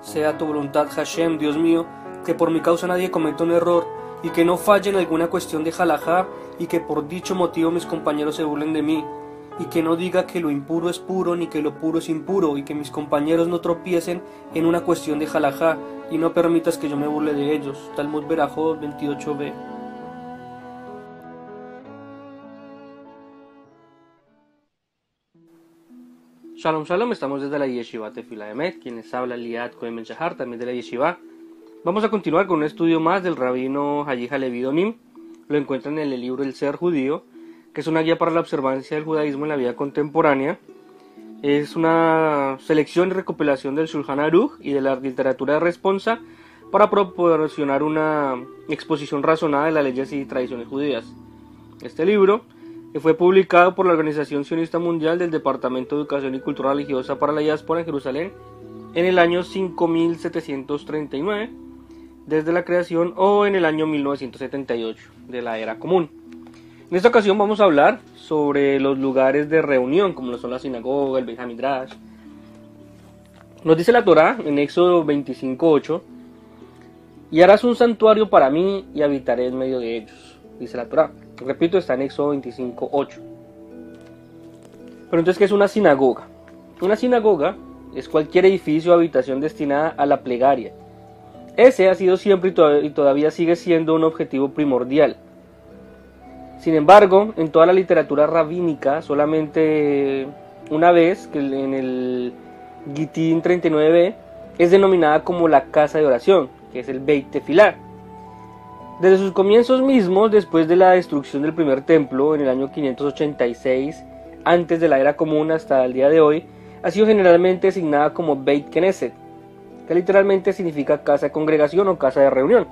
sea tu voluntad, Hashem, Dios mío, que por mi causa nadie cometa un error, y que no falle en alguna cuestión de halajá, y que por dicho motivo mis compañeros se burlen de mí, y que no diga que lo impuro es puro, ni que lo puro es impuro, y que mis compañeros no tropiecen en una cuestión de halajá, y no permitas que yo me burle de ellos. Talmud Berajot 28b. Shalom Shalom, estamos desde la Yeshiva Tefila Emet, quienes habla Liat Cohen Ben Shahar, también de la Yeshiva. Vamos a continuar con un estudio más del rabino Hayi Halevi Donim. Lo encuentran en el libro El Ser Judío, que es una guía para la observancia del judaísmo en la vida contemporánea. Es una selección y recopilación del Shulchan Aruch y de la literatura de responsa para proporcionar una exposición razonada de las leyes y tradiciones judías. Este libro fue publicado por la Organización Sionista Mundial del Departamento de Educación y Cultura Religiosa para la Diáspora en Jerusalén en el año 5739 desde la creación, o en el año 1978 de la Era Común. En esta ocasión vamos a hablar sobre los lugares de reunión, como lo son la sinagoga, el Beit HaMidrash. Nos dice la Torá en Éxodo 25:8: y harás un santuario para mí y habitaré en medio de ellos, dice la Torá. Repito, está en Éxodo 25:8. Pero entonces, ¿qué es una sinagoga? Una sinagoga es cualquier edificio o habitación destinada a la plegaria. Ese ha sido siempre y todavía sigue siendo un objetivo primordial. Sin embargo, en toda la literatura rabínica, solamente una vez, que en el Gitín 39b, es denominada como la casa de oración, que es el Beit Tefilá. Desde sus comienzos mismos, después de la destrucción del primer templo en el año 586, antes de la Era Común hasta el día de hoy, ha sido generalmente designada como Beit Knesset, que literalmente significa casa de congregación o casa de reunión.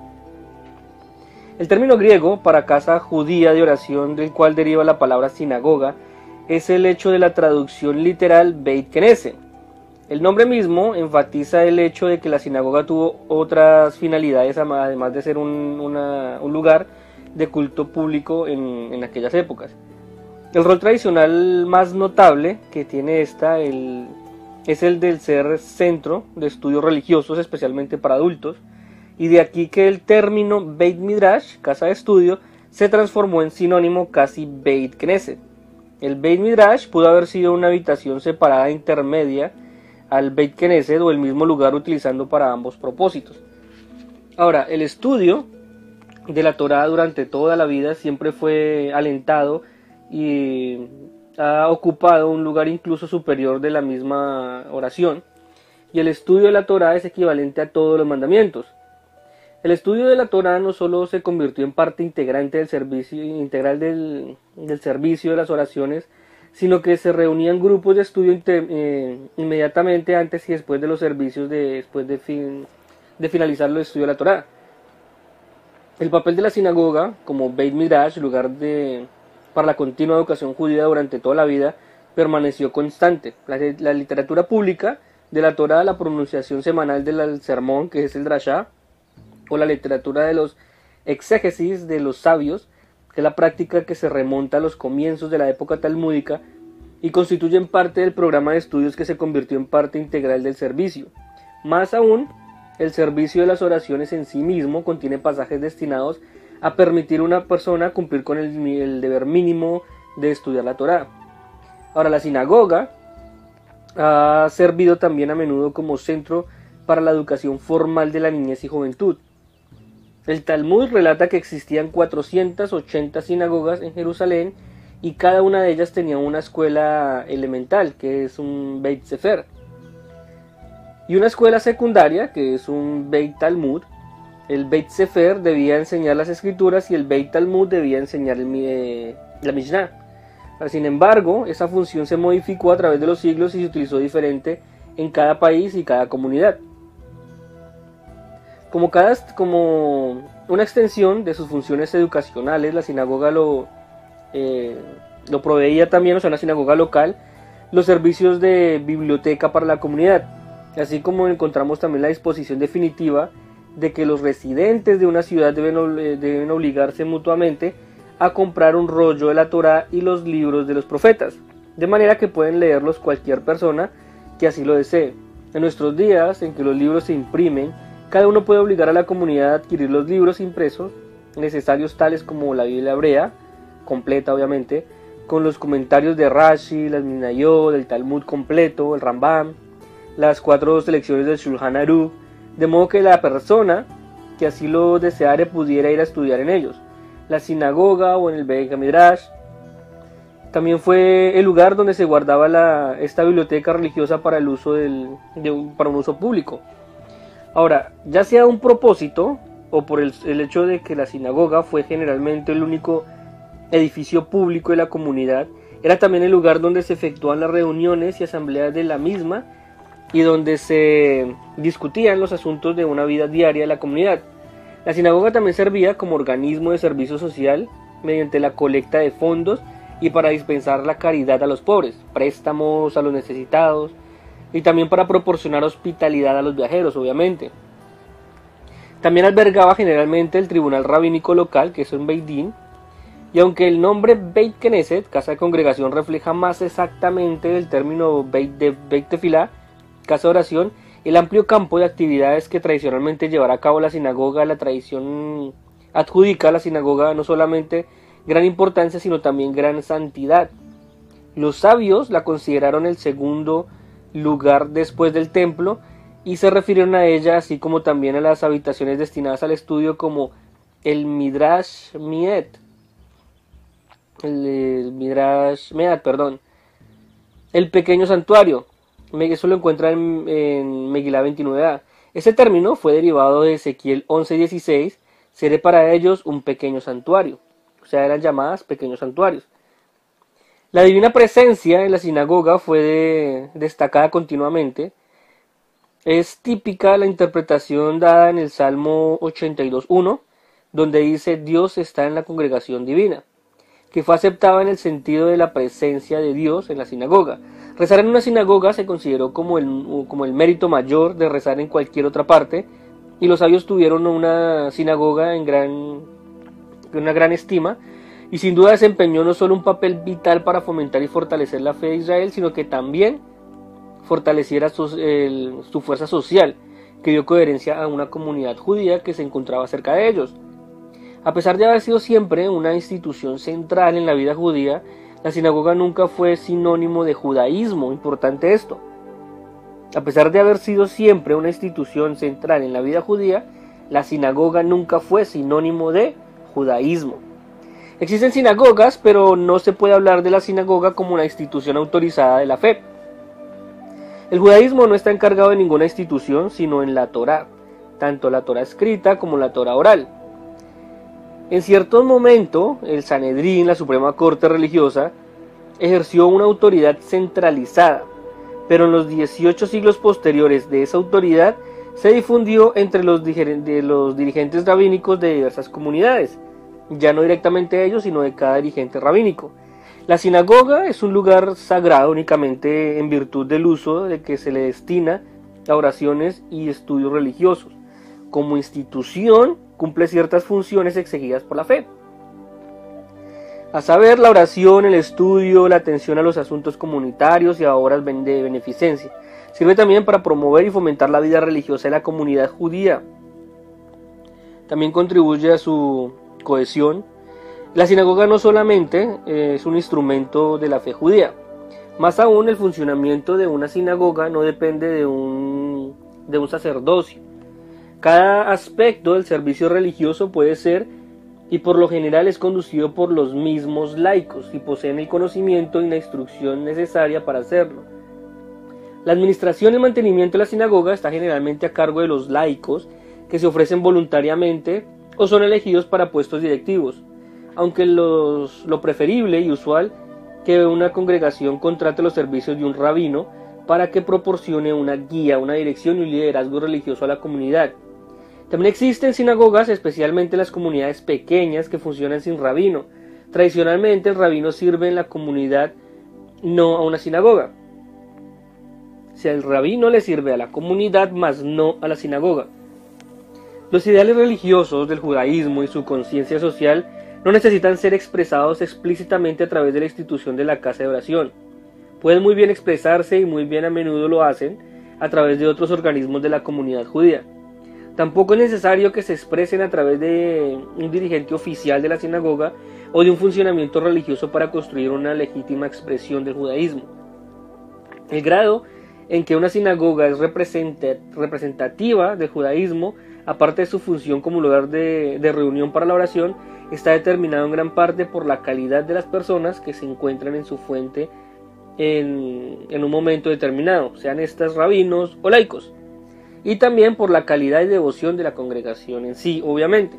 El término griego para casa judía de oración, del cual deriva la palabra sinagoga, es el hecho de la traducción literal Beit Knesset. El nombre mismo enfatiza el hecho de que la sinagoga tuvo otras finalidades, además de ser un lugar de culto público en aquellas épocas. El rol tradicional más notable que tiene esta es el del ser centro de estudios religiosos, especialmente para adultos, y de aquí que el término Beit Midrash, casa de estudio, se transformó en sinónimo casi Beit Knesset. El Beit Midrash pudo haber sido una habitación separada intermedia al Beit Knesset o el mismo lugar utilizando para ambos propósitos. Ahora, el estudio de la Torá durante toda la vida siempre fue alentado y ha ocupado un lugar incluso superior de la misma oración, y el estudio de la Torá es equivalente a todos los mandamientos. El estudio de la Torá no solo se convirtió en parte integrante del servicio integral del servicio de las oraciones, sino que se reunían grupos de estudio inmediatamente antes y después de los servicios después de finalizar el estudio de la Torá. El papel de la sinagoga como Beit Midrash, lugar para la continua educación judía durante toda la vida, permaneció constante. La literatura pública de la Torá, la pronunciación semanal del sermón, que es el drashá, o la literatura de los exégesis de los sabios, que es la práctica que se remonta a los comienzos de la época talmúdica y constituyen parte del programa de estudios que se convirtió en parte integral del servicio. Más aún, el servicio de las oraciones en sí mismo contiene pasajes destinados a permitir a una persona cumplir con el deber mínimo de estudiar la Torá. Ahora, la sinagoga ha servido también a menudo como centro para la educación formal de la niñez y juventud. El Talmud relata que existían 480 sinagogas en Jerusalén y cada una de ellas tenía una escuela elemental, que es un Beit Sefer, y una escuela secundaria, que es un Beit Talmud. El Beit Sefer debía enseñar las escrituras y el Beit Talmud debía enseñar la Mishnah. Sin embargo, esa función se modificó a través de los siglos y se utilizó diferente en cada país y cada comunidad. Como una extensión de sus funciones educacionales, la sinagoga lo proveía también, o sea, una sinagoga local, los servicios de biblioteca para la comunidad, así como encontramos también la disposición definitiva de que los residentes de una ciudad deben obligarse mutuamente a comprar un rollo de la Torá y los libros de los profetas, de manera que pueden leerlos cualquier persona que así lo desee. En nuestros días, en que los libros se imprimen, cada uno puede obligar a la comunidad a adquirir los libros impresos necesarios, tales como la Biblia hebrea, completa obviamente, con los comentarios de Rashi, las Mishnayot, el Talmud completo, el Rambam, las 4 selecciones del Shulchan Aruch, de modo que la persona que así lo deseare pudiera ir a estudiar en ellos. La sinagoga o en el Beit HaMidrash también fue el lugar donde se guardaba esta biblioteca religiosa para el uso para un uso público. Ahora, ya sea un propósito o por el hecho de que la sinagoga fue generalmente el único edificio público de la comunidad, era también el lugar donde se efectuaban las reuniones y asambleas de la misma y donde se discutían los asuntos de una vida diaria de la comunidad. La sinagoga también servía como organismo de servicio social mediante la colecta de fondos y para dispensar la caridad a los pobres, préstamos a los necesitados y también para proporcionar hospitalidad a los viajeros, obviamente. También albergaba generalmente el tribunal rabínico local, que es un Beit Din, y aunque el nombre Beit Knesset, casa de congregación, refleja más exactamente el término Beit Tefilá, casa de oración, el amplio campo de actividades que tradicionalmente llevará a cabo la sinagoga, la tradición adjudica a la sinagoga no solamente gran importancia, sino también gran santidad. Los sabios la consideraron el segundo lugar después del templo y se refirieron a ella, así como también a las habitaciones destinadas al estudio, como el Midrash Meat, el pequeño santuario. Eso lo encuentra en Megilá 29a. Ese término fue derivado de Ezequiel 11:16, seré para ellos un pequeño santuario. O sea, eran llamadas pequeños santuarios. La divina presencia en la sinagoga fue destacada continuamente. Es típica la interpretación dada en el Salmo 82:1, donde dice Dios está en la congregación divina, que fue aceptada en el sentido de la presencia de Dios en la sinagoga. Rezar en una sinagoga se consideró como el mérito mayor de rezar en cualquier otra parte, y los sabios tuvieron una sinagoga en una gran estima, y sin duda desempeñó no solo un papel vital para fomentar y fortalecer la fe de Israel, sino que también fortaleciera su fuerza social, que dio coherencia a una comunidad judía que se encontraba cerca de ellos. A pesar de haber sido siempre una institución central en la vida judía, la sinagoga nunca fue sinónimo de judaísmo. Importante esto. A pesar de haber sido siempre una institución central en la vida judía, la sinagoga nunca fue sinónimo de judaísmo. Existen sinagogas, pero no se puede hablar de la sinagoga como una institución autorizada de la fe. El judaísmo no está encargado de ninguna institución, sino en la Torá, tanto la Torá escrita como la Torá oral. En cierto momento, el Sanedrín, la Suprema Corte Religiosa, ejerció una autoridad centralizada, pero en los 18 siglos posteriores de esa autoridad se difundió entre los dirigentes rabínicos de diversas comunidades, ya no directamente ellos, sino de cada dirigente rabínico. La sinagoga es un lugar sagrado únicamente en virtud del uso de que se le destina a oraciones y estudios religiosos. Como institución, cumple ciertas funciones exigidas por la fe, a saber, la oración, el estudio, la atención a los asuntos comunitarios y a obras de beneficencia. Sirve también para promover y fomentar la vida religiosa de la comunidad judía. También contribuye a su cohesión. La sinagoga no solamente es un instrumento de la fe judía, más aún el funcionamiento de una sinagoga no depende de un sacerdocio. Cada aspecto del servicio religioso puede ser y por lo general es conducido por los mismos laicos y poseen el conocimiento y la instrucción necesaria para hacerlo. La administración y mantenimiento de la sinagoga está generalmente a cargo de los laicos que se ofrecen voluntariamente o son elegidos para puestos directivos, aunque lo preferible y usual que una congregación contrate los servicios de un rabino para que proporcione una guía, una dirección y un liderazgo religioso a la comunidad. También existen sinagogas, especialmente en las comunidades pequeñas que funcionan sin rabino. Tradicionalmente el rabino sirve en la comunidad, no a una sinagoga. O sea, el rabino le sirve a la comunidad, mas no a la sinagoga. Los ideales religiosos del judaísmo y su conciencia social no necesitan ser expresados explícitamente a través de la institución de la casa de oración. Pueden muy bien expresarse y muy bien a menudo lo hacen a través de otros organismos de la comunidad judía. Tampoco es necesario que se expresen a través de un dirigente oficial de la sinagoga o de un funcionamiento religioso para construir una legítima expresión del judaísmo. El grado en que una sinagoga es representativa del judaísmo, aparte de su función como lugar de reunión para la oración, está determinado en gran parte por la calidad de las personas que se encuentran en su fuente en un momento determinado, sean estas rabinos o laicos, y también por la calidad y devoción de la congregación en sí, obviamente.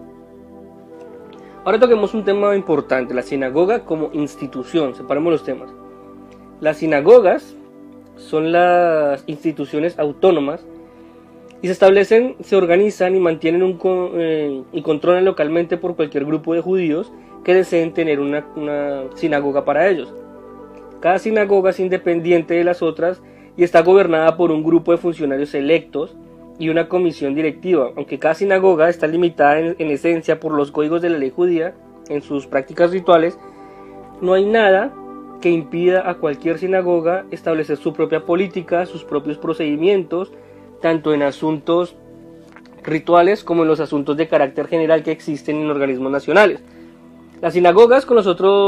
Ahora toquemos un tema importante, la sinagoga como institución. Separemos los temas. Las sinagogas son las instituciones autónomas y se establecen, se organizan y mantienen y controlan localmente por cualquier grupo de judíos que deseen tener una sinagoga para ellos. Cada sinagoga es independiente de las otras y está gobernada por un grupo de funcionarios electos y una comisión directiva. Aunque cada sinagoga está limitada en esencia por los códigos de la ley judía en sus prácticas rituales, no hay nada que impida a cualquier sinagoga establecer su propia política, sus propios procedimientos, tanto en asuntos rituales como en los asuntos de carácter general que existen en organismos nacionales. Las sinagogas con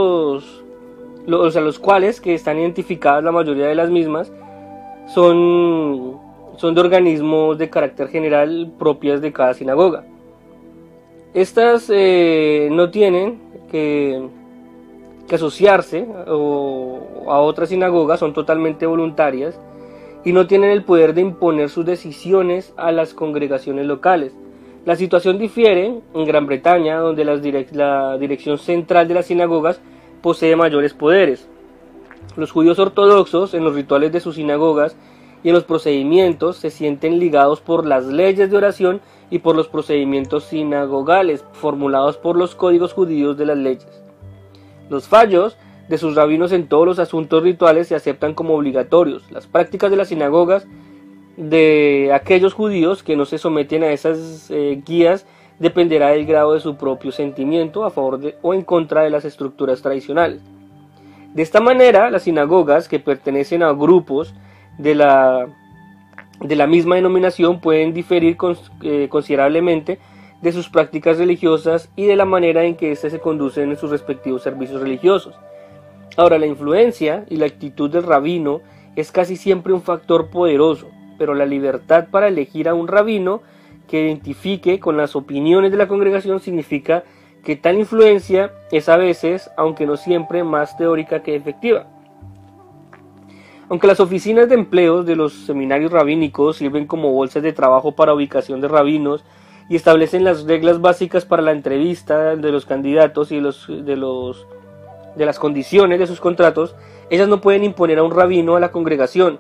los cuales que están identificadas la mayoría de las mismas son de organismos de carácter general propias de cada sinagoga. Estas no tienen que asociarse a otras sinagogas, son totalmente voluntarias y no tienen el poder de imponer sus decisiones a las congregaciones locales. La situación difiere en Gran Bretaña, donde la dirección central de las sinagogas posee mayores poderes. Los judíos ortodoxos, en los rituales de sus sinagogas y en los procedimientos, se sienten ligados por las leyes de oración y por los procedimientos sinagogales formulados por los códigos judíos de las leyes. Los fallos de sus rabinos en todos los asuntos rituales se aceptan como obligatorios. Las prácticas de las sinagogas de aquellos judíos que no se someten a esas guías dependerá del grado de su propio sentimiento a favor o en contra de las estructuras tradicionales. De esta manera, las sinagogas que pertenecen a grupos de la misma denominación pueden diferir considerablemente de sus prácticas religiosas y de la manera en que éstas se conducen en sus respectivos servicios religiosos. Ahora, la influencia y la actitud del rabino es casi siempre un factor poderoso, pero la libertad para elegir a un rabino que identifique con las opiniones de la congregación significa que tal influencia es a veces, aunque no siempre, más teórica que efectiva. Aunque las oficinas de empleos de los seminarios rabínicos sirven como bolsas de trabajo para ubicación de rabinos y establecen las reglas básicas para la entrevista de los candidatos y de las condiciones de sus contratos, ellas no pueden imponer a un rabino a la congregación,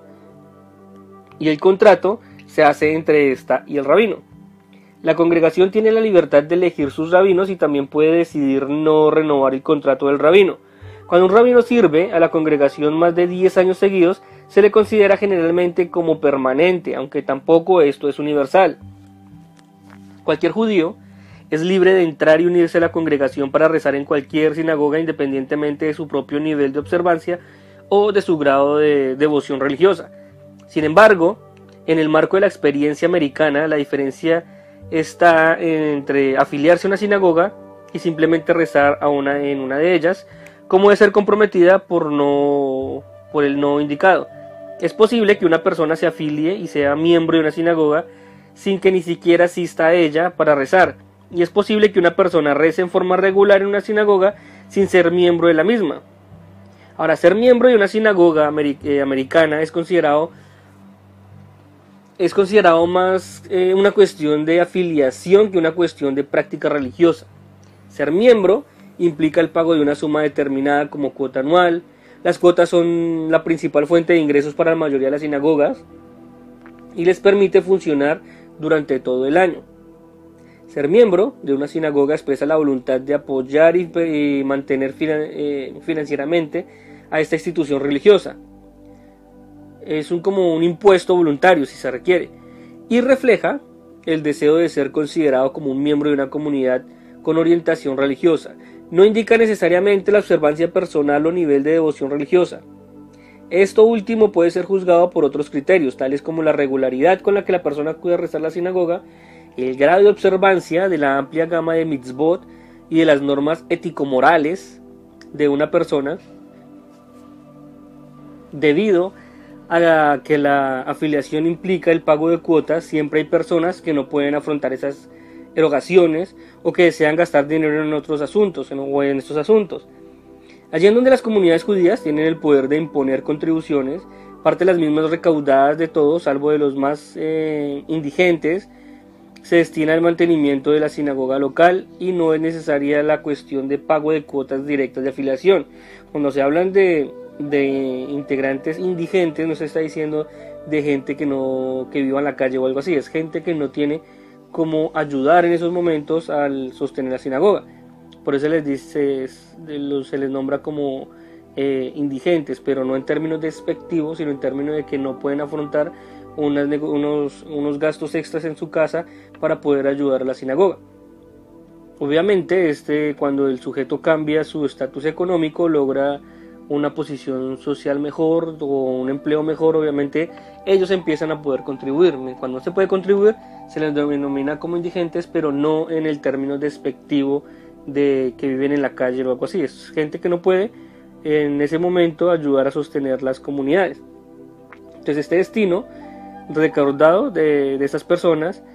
y el contrato se hace entre esta y el rabino. La congregación tiene la libertad de elegir sus rabinos y también puede decidir no renovar el contrato del rabino. Cuando un rabino sirve a la congregación más de 10 años seguidos, se le considera generalmente como permanente, aunque tampoco esto es universal. Cualquier judío es libre de entrar y unirse a la congregación para rezar en cualquier sinagoga independientemente de su propio nivel de observancia o de su grado de devoción religiosa. Sin embargo, en el marco de la experiencia americana, la diferencia está entre afiliarse a una sinagoga y simplemente rezar en una de ellas, como de ser comprometida por el no indicado. Es posible que una persona se afilie y sea miembro de una sinagoga sin que ni siquiera asista a ella para rezar, y es posible que una persona rece en forma regular en una sinagoga sin ser miembro de la misma. Ahora, ser miembro de una sinagoga americana es considerado más una cuestión de afiliación que una cuestión de práctica religiosa. Ser miembro implica el pago de una suma determinada como cuota anual. Las cuotas son la principal fuente de ingresos para la mayoría de las sinagogas y les permite funcionar durante todo el año. Ser miembro de una sinagoga expresa la voluntad de apoyar y mantener financieramente a esta institución religiosa. Es como un impuesto voluntario si se requiere, y refleja el deseo de ser considerado como un miembro de una comunidad con orientación religiosa. No indica necesariamente la observancia personal o nivel de devoción religiosa. Esto último puede ser juzgado por otros criterios, tales como la regularidad con la que la persona acude a rezar a la sinagoga, el grado de observancia de la amplia gama de mitzvot y de las normas ético-morales de una persona, debido a que la afiliación implica el pago de cuotas. Siempre hay personas que no pueden afrontar esas erogaciones o que desean gastar dinero en otros asuntos o en estos asuntos. Allí en donde las comunidades judías tienen el poder de imponer contribuciones, parte de las mismas recaudadas de todos, salvo de los más indigentes, se destina al mantenimiento de la sinagoga local y no es necesaria la cuestión de pago de cuotas directas de afiliación. Cuando se hablan de integrantes indigentes, no se está diciendo de gente que viva en la calle o algo así, es gente que no tiene cómo ayudar en esos momentos al sostener la sinagoga. Por eso se les nombra como indigentes, pero no en términos despectivos, sino en términos de que no pueden afrontar unos gastos extras en su casa para poder ayudar a la sinagoga. Obviamente, cuando el sujeto cambia su estatus económico, logra una posición social mejor o un empleo mejor, obviamente ellos empiezan a poder contribuir. Cuando no se puede contribuir, se les denomina como indigentes, pero no en el término despectivo de que viven en la calle o algo así. Es gente que no puede en ese momento ayudar a sostener las comunidades. Entonces este destino recaudado de estas personas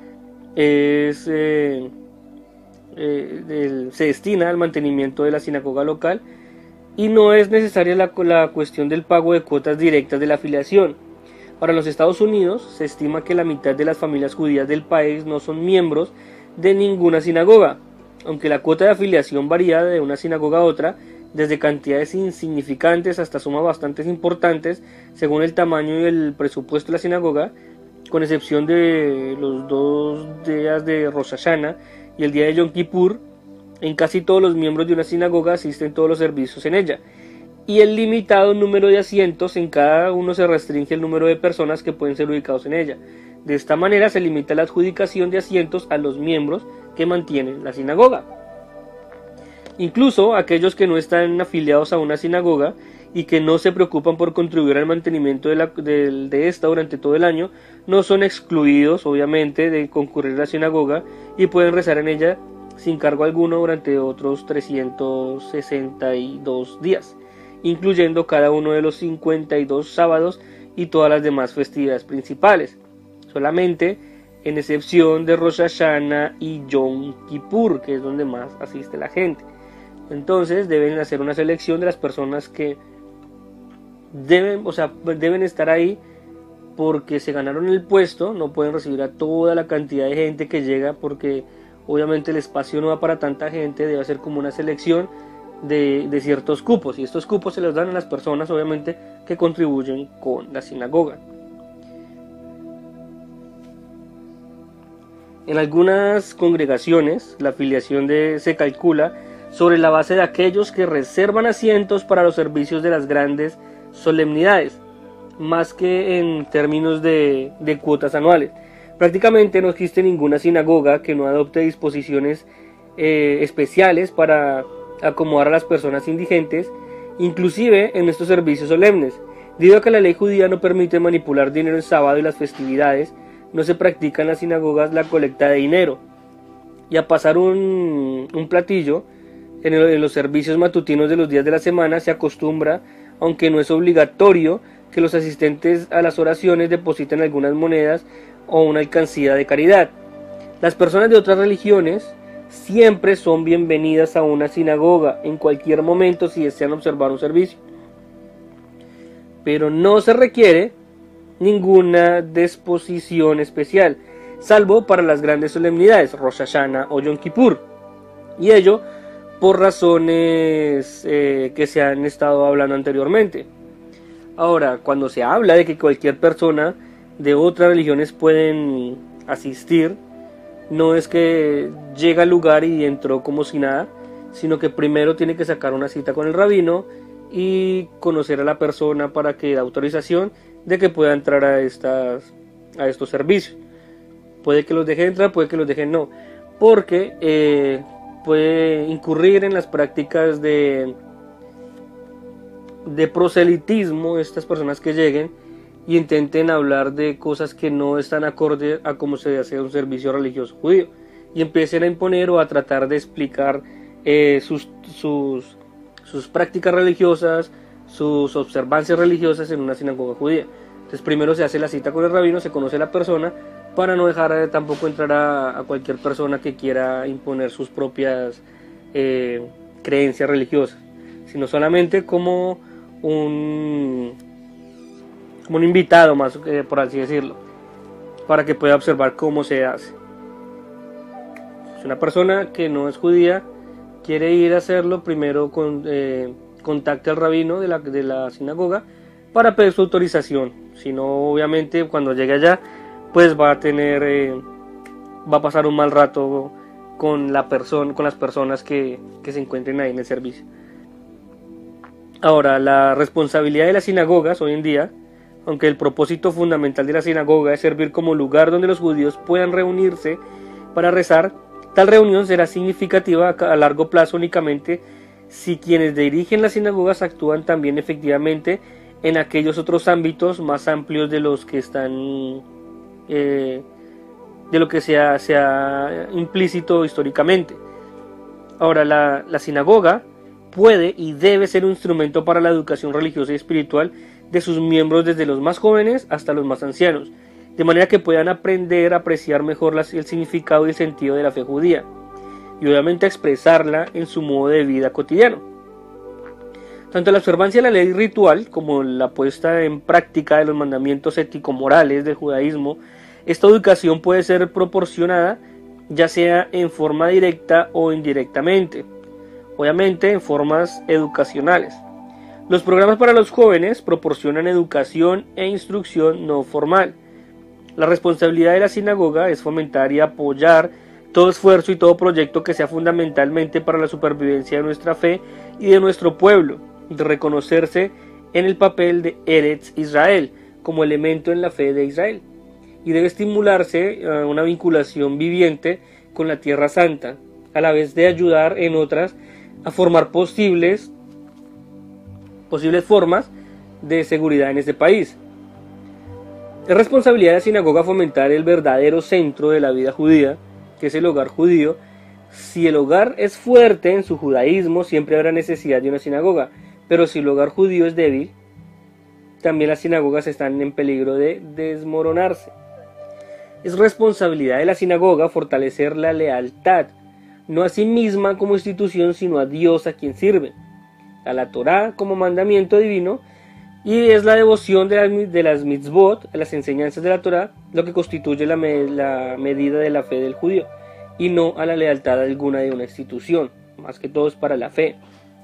se destina al mantenimiento de la sinagoga local y no es necesaria la cuestión del pago de cuotas directas de la afiliación. Para los Estados Unidos se estima que la mitad de las familias judías del país no son miembros de ninguna sinagoga, aunque la cuota de afiliación varía de una sinagoga a otra, desde cantidades insignificantes hasta sumas bastante importantes según el tamaño y el presupuesto de la sinagoga, con excepción de los 2 días de Rosh Hashanah y el día de Yom Kippur. En casi todos los miembros de una sinagoga asisten todos los servicios en ella, y el limitado número de asientos en cada uno se restringe el número de personas que pueden ser ubicados en ella. De esta manera se limita la adjudicación de asientos a los miembros que mantienen la sinagoga. Incluso aquellos que no están afiliados a una sinagoga y que no se preocupan por contribuir al mantenimiento de esta durante todo el año, no son excluidos, obviamente, de concurrir a la sinagoga y pueden rezar en ella sin cargo alguno durante otros 362 días, incluyendo cada uno de los 52 sábados y todas las demás festividades principales, solamente en excepción de Rosh Hashanah y Yom Kippur, que es donde más asiste la gente. Entonces deben hacer una selección de las personas que deben estar ahí porque se ganaron el puesto. No pueden recibir a toda la cantidad de gente que llega, porque obviamente el espacio no va para tanta gente. Debe ser como una selección de ciertos cupos, y estos cupos se los dan a las personas, obviamente, que contribuyen con la sinagoga. En algunas congregaciones la afiliación se calcula sobre la base de aquellos que reservan asientos para los servicios de las grandes solemnidades, más que en términos de cuotas anuales. Prácticamente no existe ninguna sinagoga que no adopte disposiciones especiales para acomodar a las personas indigentes, inclusive en estos servicios solemnes. Debido a que la ley judía no permite manipular dinero el sábado y las festividades, no se practica en las sinagogas la colecta de dinero. Y a pasar un platillo en los servicios matutinos de los días de la semana se acostumbra, aunque no es obligatorio, que los asistentes a las oraciones depositen algunas monedas o una alcancía de caridad. Las personas de otras religiones siempre son bienvenidas a una sinagoga en cualquier momento si desean observar un servicio, pero no se requiere ninguna disposición especial, salvo para las grandes solemnidades, Rosh Hashanah o Yom Kippur, y ello por razones que se han estado hablando anteriormente. Ahora, cuando se habla de que cualquier persona de otras religiones pueden asistir, no es que llega al lugar y entró como si nada, sino que primero tiene que sacar una cita con el rabino y conocer a la persona para que dé autorización de que pueda entrar a estos servicios. Puede que los deje entrar, puede que los deje no, porque puede incurrir en las prácticas de de proselitismo estas personas que lleguen y intenten hablar de cosas que no están acorde a cómo se hace un servicio religioso judío, y empiecen a imponer o a tratar de explicar sus prácticas religiosas, sus observancias religiosas en una sinagoga judía. Entonces primero se hace la cita con el rabino, se conoce a la persona, para no dejar tampoco entrar a cualquier persona que quiera imponer sus propias creencias religiosas, sino solamente como un invitado más, por así decirlo, para que pueda observar cómo se hace. Si una persona que no es judía quiere ir a hacerlo, primero contacte al rabino de la sinagoga para pedir su autorización. Si no, obviamente cuando llegue allá, pues va a pasar un mal rato con las personas que se encuentren ahí en el servicio. Ahora, la responsabilidad de las sinagogas hoy en día, aunque el propósito fundamental de la sinagoga es servir como lugar donde los judíos puedan reunirse para rezar, tal reunión será significativa a largo plazo únicamente si quienes dirigen las sinagogas actúan también efectivamente en aquellos otros ámbitos más amplios de los que están de lo que sea implícito históricamente. Ahora, la sinagoga puede y debe ser un instrumento para la educación religiosa y espiritual de sus miembros, desde los más jóvenes hasta los más ancianos, de manera que puedan aprender a apreciar mejor el significado y el sentido de la fe judía, y obviamente a expresarla en su modo de vida cotidiano. Tanto la observancia de la ley ritual como la puesta en práctica de los mandamientos ético-morales del judaísmo, esta educación puede ser proporcionada ya sea en forma directa o indirectamente, obviamente en formas educacionales. Los programas para los jóvenes proporcionan educación e instrucción no formal. La responsabilidad de la sinagoga es fomentar y apoyar todo esfuerzo y todo proyecto que sea fundamentalmente para la supervivencia de nuestra fe y de nuestro pueblo, de reconocerse en el papel de Eretz Israel como elemento en la fe de Israel, y debe estimularse una vinculación viviente con la Tierra Santa, a la vez de ayudar en otras a formar posibles formas de seguridad en este país. Es responsabilidad de la sinagoga fomentar el verdadero centro de la vida judía, que es el hogar judío. Si el hogar es fuerte en su judaísmo, siempre habrá necesidad de una sinagoga, pero si el hogar judío es débil, también las sinagogas están en peligro de desmoronarse. Es responsabilidad de la sinagoga fortalecer la lealtad, no a sí misma como institución, sino a Dios a quien sirve, a la Torá como mandamiento divino, y es la devoción de las mitzvot, a las enseñanzas de la Torá, lo que constituye la medida de la fe del judío, y no a la lealtad alguna de una institución, más que todo es para la fe.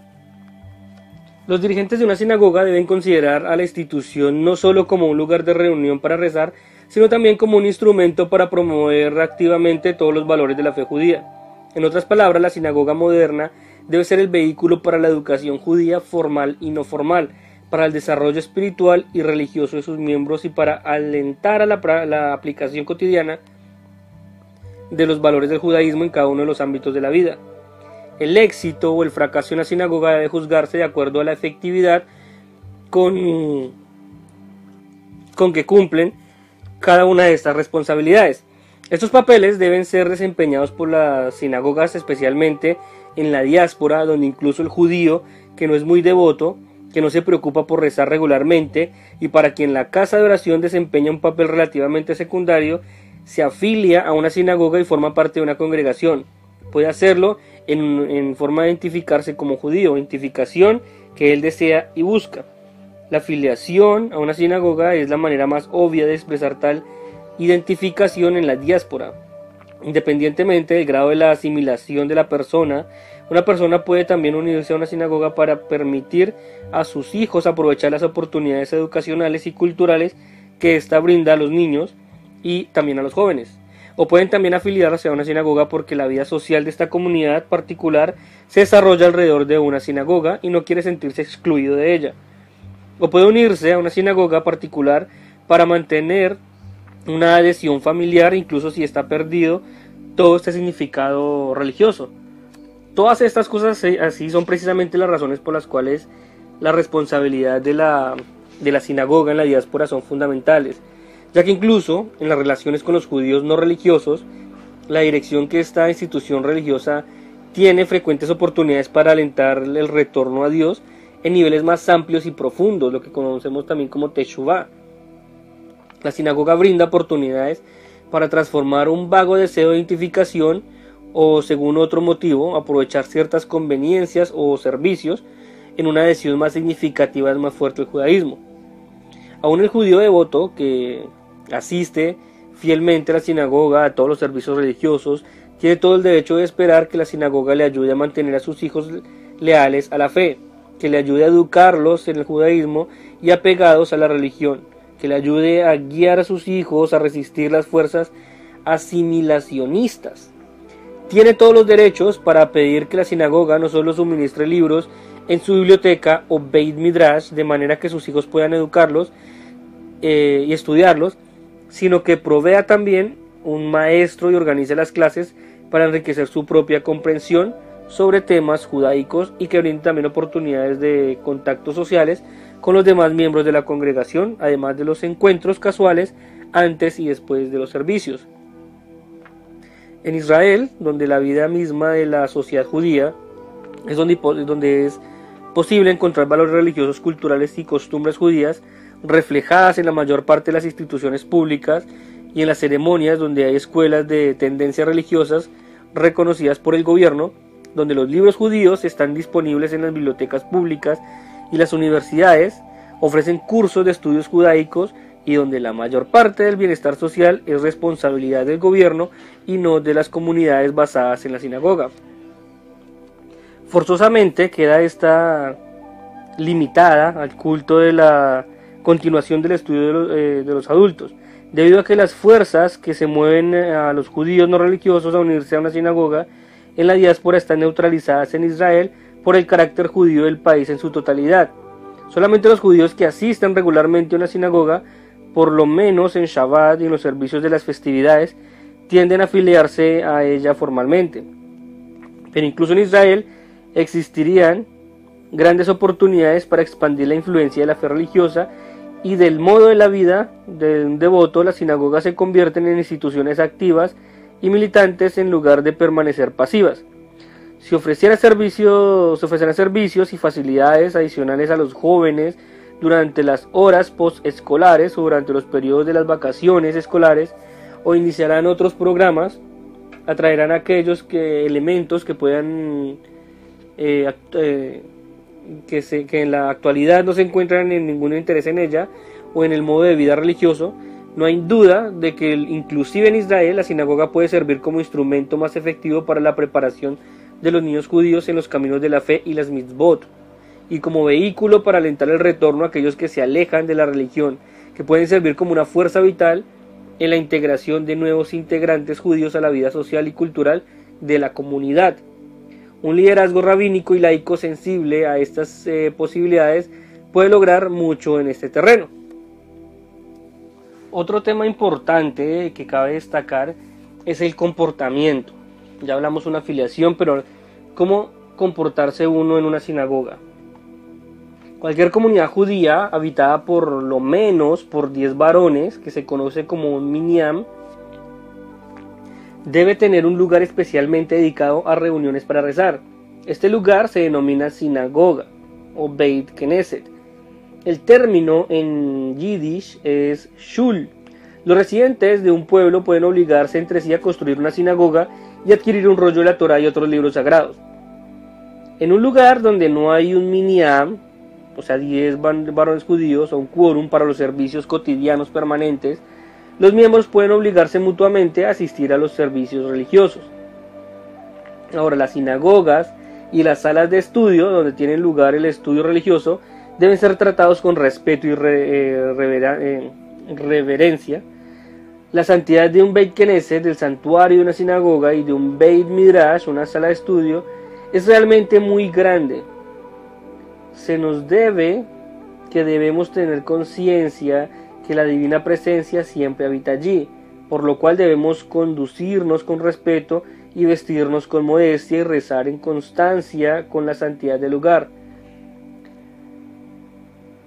Los dirigentes de una sinagoga deben considerar a la institución no solo como un lugar de reunión para rezar, sino también como un instrumento para promover activamente todos los valores de la fe judía. En otras palabras, la sinagoga moderna debe ser el vehículo para la educación judía formal y no formal, para el desarrollo espiritual y religioso de sus miembros y para alentar a la aplicación cotidiana de los valores del judaísmo en cada uno de los ámbitos de la vida. El éxito o el fracaso en la sinagoga debe juzgarse de acuerdo a la efectividad con que cumplen cada una de estas responsabilidades. Estos papeles deben ser desempeñados por las sinagogas, especialmente en la diáspora, donde incluso el judío que no es muy devoto, que no se preocupa por rezar regularmente y para quien la casa de oración desempeña un papel relativamente secundario, se afilia a una sinagoga y forma parte de una congregación. Puede hacerlo en forma de identificarse como judío, identificación que él desea y busca. La afiliación a una sinagoga es la manera más obvia de expresar tal identificación en la diáspora. Independientemente del grado de la asimilación de la persona, una persona puede también unirse a una sinagoga para permitir a sus hijos aprovechar las oportunidades educacionales y culturales que ésta brinda a los niños y también a los jóvenes. O pueden también afiliarse a una sinagoga porque la vida social de esta comunidad particular se desarrolla alrededor de una sinagoga y no quiere sentirse excluido de ella. O puede unirse a una sinagoga particular para mantener una adhesión familiar, incluso si está perdido todo este significado religioso. Todas estas cosas así son precisamente las razones por las cuales la responsabilidad de la sinagoga en la diáspora son fundamentales, ya que incluso en las relaciones con los judíos no religiosos, la dirección que esta institución religiosa tiene frecuentes oportunidades para alentar el retorno a Dios en niveles más amplios y profundos, lo que conocemos también como Teshuvá. La sinagoga brinda oportunidades para transformar un vago deseo de identificación o, según otro motivo, aprovechar ciertas conveniencias o servicios en una adhesión más significativa y más fuerte al judaísmo. Aún el judío devoto que asiste fielmente a la sinagoga, a todos los servicios religiosos, tiene todo el derecho de esperar que la sinagoga le ayude a mantener a sus hijos leales a la fe, que le ayude a educarlos en el judaísmo y apegados a la religión, que le ayude a guiar a sus hijos a resistir las fuerzas asimilacionistas. Tiene todos los derechos para pedir que la sinagoga no solo suministre libros en su biblioteca o Beit Midrash, de manera que sus hijos puedan educarlos y estudiarlos, sino que provea también un maestro y organice las clases para enriquecer su propia comprensión sobre temas judaicos y que brinde también oportunidades de contactos sociales con los demás miembros de la congregación, además de los encuentros casuales antes y después de los servicios. En Israel, donde la vida misma de la sociedad judía es donde es posible encontrar valores religiosos, culturales y costumbres judías reflejadas en la mayor parte de las instituciones públicas y en las ceremonias donde hay escuelas de tendencias religiosas reconocidas por el gobierno, donde los libros judíos están disponibles en las bibliotecas públicas y las universidades ofrecen cursos de estudios judaicos y donde la mayor parte del bienestar social es responsabilidad del gobierno y no de las comunidades basadas en la sinagoga. Forzosamente queda esta limitada al culto de la continuación del estudio de los adultos, debido a que las fuerzas que se mueven a los judíos no religiosos a unirse a una sinagoga en la diáspora están neutralizadas en Israel por el carácter judío del país en su totalidad. Solamente los judíos que asisten regularmente a una sinagoga, por lo menos en Shabbat y en los servicios de las festividades, tienden a afiliarse a ella formalmente. Pero incluso en Israel existirían grandes oportunidades para expandir la influencia de la fe religiosa y del modo de la vida de un devoto. Las sinagogas se convierten en instituciones activas y militantes en lugar de permanecer pasivas. Se ofrecieran servicios y facilidades adicionales a los jóvenes durante las horas postescolares o durante los periodos de las vacaciones escolares, o iniciarán otros programas, atraerán aquellos elementos que puedan que en la actualidad no se encuentran en ningún interés en ella o en el modo de vida religioso. No hay duda de que inclusive en Israel la sinagoga puede servir como instrumento más efectivo para la preparación de los niños judíos en los caminos de la fe y las mitzvot, y como vehículo para alentar el retorno a aquellos que se alejan de la religión, que pueden servir como una fuerza vital en la integración de nuevos integrantes judíos a la vida social y cultural de la comunidad. Un liderazgo rabínico y laico sensible a estas posibilidades puede lograr mucho en este terreno. Otro tema importante que cabe destacar es el comportamiento. Ya hablamos de una afiliación, pero ¿cómo comportarse uno en una sinagoga? Cualquier comunidad judía habitada por lo menos por 10 varones, que se conoce como un minyan, debe tener un lugar especialmente dedicado a reuniones para rezar. Este lugar se denomina sinagoga o Beit Knesset. El término en yiddish es shul. Los residentes de un pueblo pueden obligarse entre sí a construir una sinagoga y adquirir un rollo de la Torá y otros libros sagrados. En un lugar donde no hay un minyan, o sea 10 varones judíos o un quórum para los servicios cotidianos permanentes, los miembros pueden obligarse mutuamente a asistir a los servicios religiosos. Ahora, las sinagogas y las salas de estudio donde tienen lugar el estudio religioso deben ser tratados con respeto y reverencia. La santidad de un Beit Knesset, del santuario de una sinagoga, y de un Beit Midrash, una sala de estudio, es realmente muy grande. Se nos debemos tener conciencia que la divina presencia siempre habita allí, por lo cual debemos conducirnos con respeto y vestirnos con modestia y rezar en constancia con la santidad del lugar.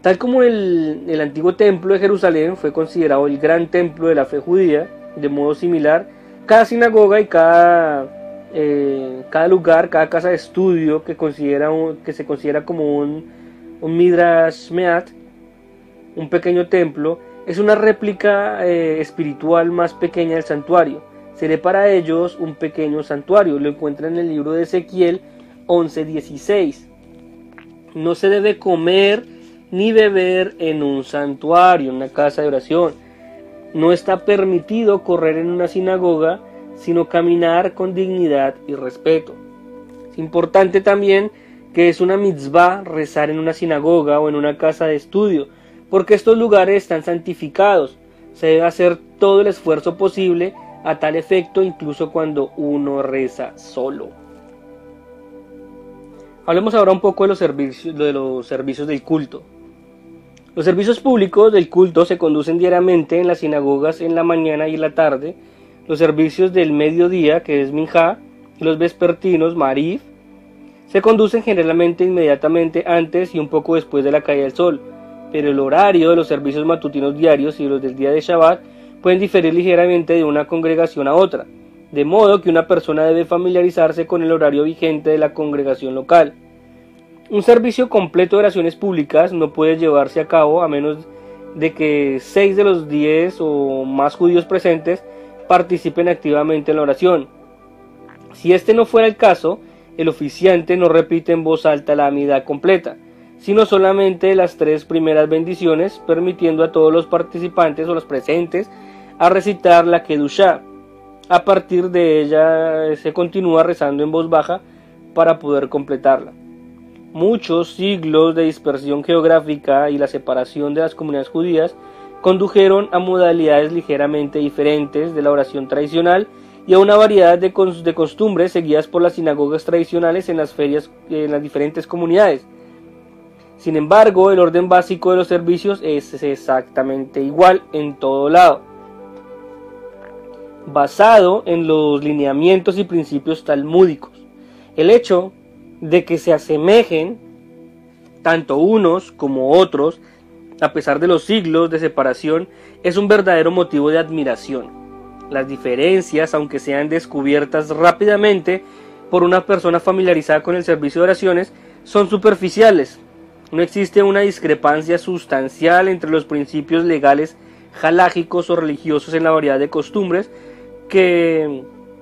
Tal como el antiguo templo de Jerusalén fue considerado el gran templo de la fe judía, de modo similar, cada sinagoga y cada lugar, cada casa de estudio que se considera como un Midrash Meat, un pequeño templo, es una réplica espiritual más pequeña del santuario. Seré para ellos un pequeño santuario. Lo encuentran en el libro de Ezequiel 11:16. No se debe comer ni beber en un santuario, en una casa de oración. No está permitido correr en una sinagoga, sino caminar con dignidad y respeto. Es importante también que es una mitzvah rezar en una sinagoga o en una casa de estudio, porque estos lugares están santificados. Se debe hacer todo el esfuerzo posible a tal efecto, incluso cuando uno reza solo. Hablemos ahora un poco de los servicios del culto. Los servicios públicos del culto se conducen diariamente en las sinagogas en la mañana y en la tarde. Los servicios del mediodía, que es Minjá, y los vespertinos, Mariv, se conducen generalmente inmediatamente antes y un poco después de la caída del sol, pero el horario de los servicios matutinos diarios y los del día de Shabbat pueden diferir ligeramente de una congregación a otra, de modo que una persona debe familiarizarse con el horario vigente de la congregación local. Un servicio completo de oraciones públicas no puede llevarse a cabo a menos de que 6 de los 10 o más judíos presentes participen activamente en la oración. Si este no fuera el caso, el oficiante no repite en voz alta la amida completa, sino solamente las 3 primeras bendiciones, permitiendo a todos los participantes o los presentes a recitar la Kedushá. A partir de ella se continúa rezando en voz baja para poder completarla. Muchos siglos de dispersión geográfica y la separación de las comunidades judías condujeron a modalidades ligeramente diferentes de la oración tradicional y a una variedad de costumbres seguidas por las sinagogas tradicionales en las ferias en las diferentes comunidades. Sin embargo, el orden básico de los servicios es exactamente igual en todo lado, basado en los lineamientos y principios talmúdicos. El hecho de que se asemejen tanto unos como otros, a pesar de los siglos de separación, es un verdadero motivo de admiración. Las diferencias, aunque sean descubiertas rápidamente por una persona familiarizada con el servicio de oraciones, son superficiales. No existe una discrepancia sustancial entre los principios legales, halágicos o religiosos en la variedad de costumbres que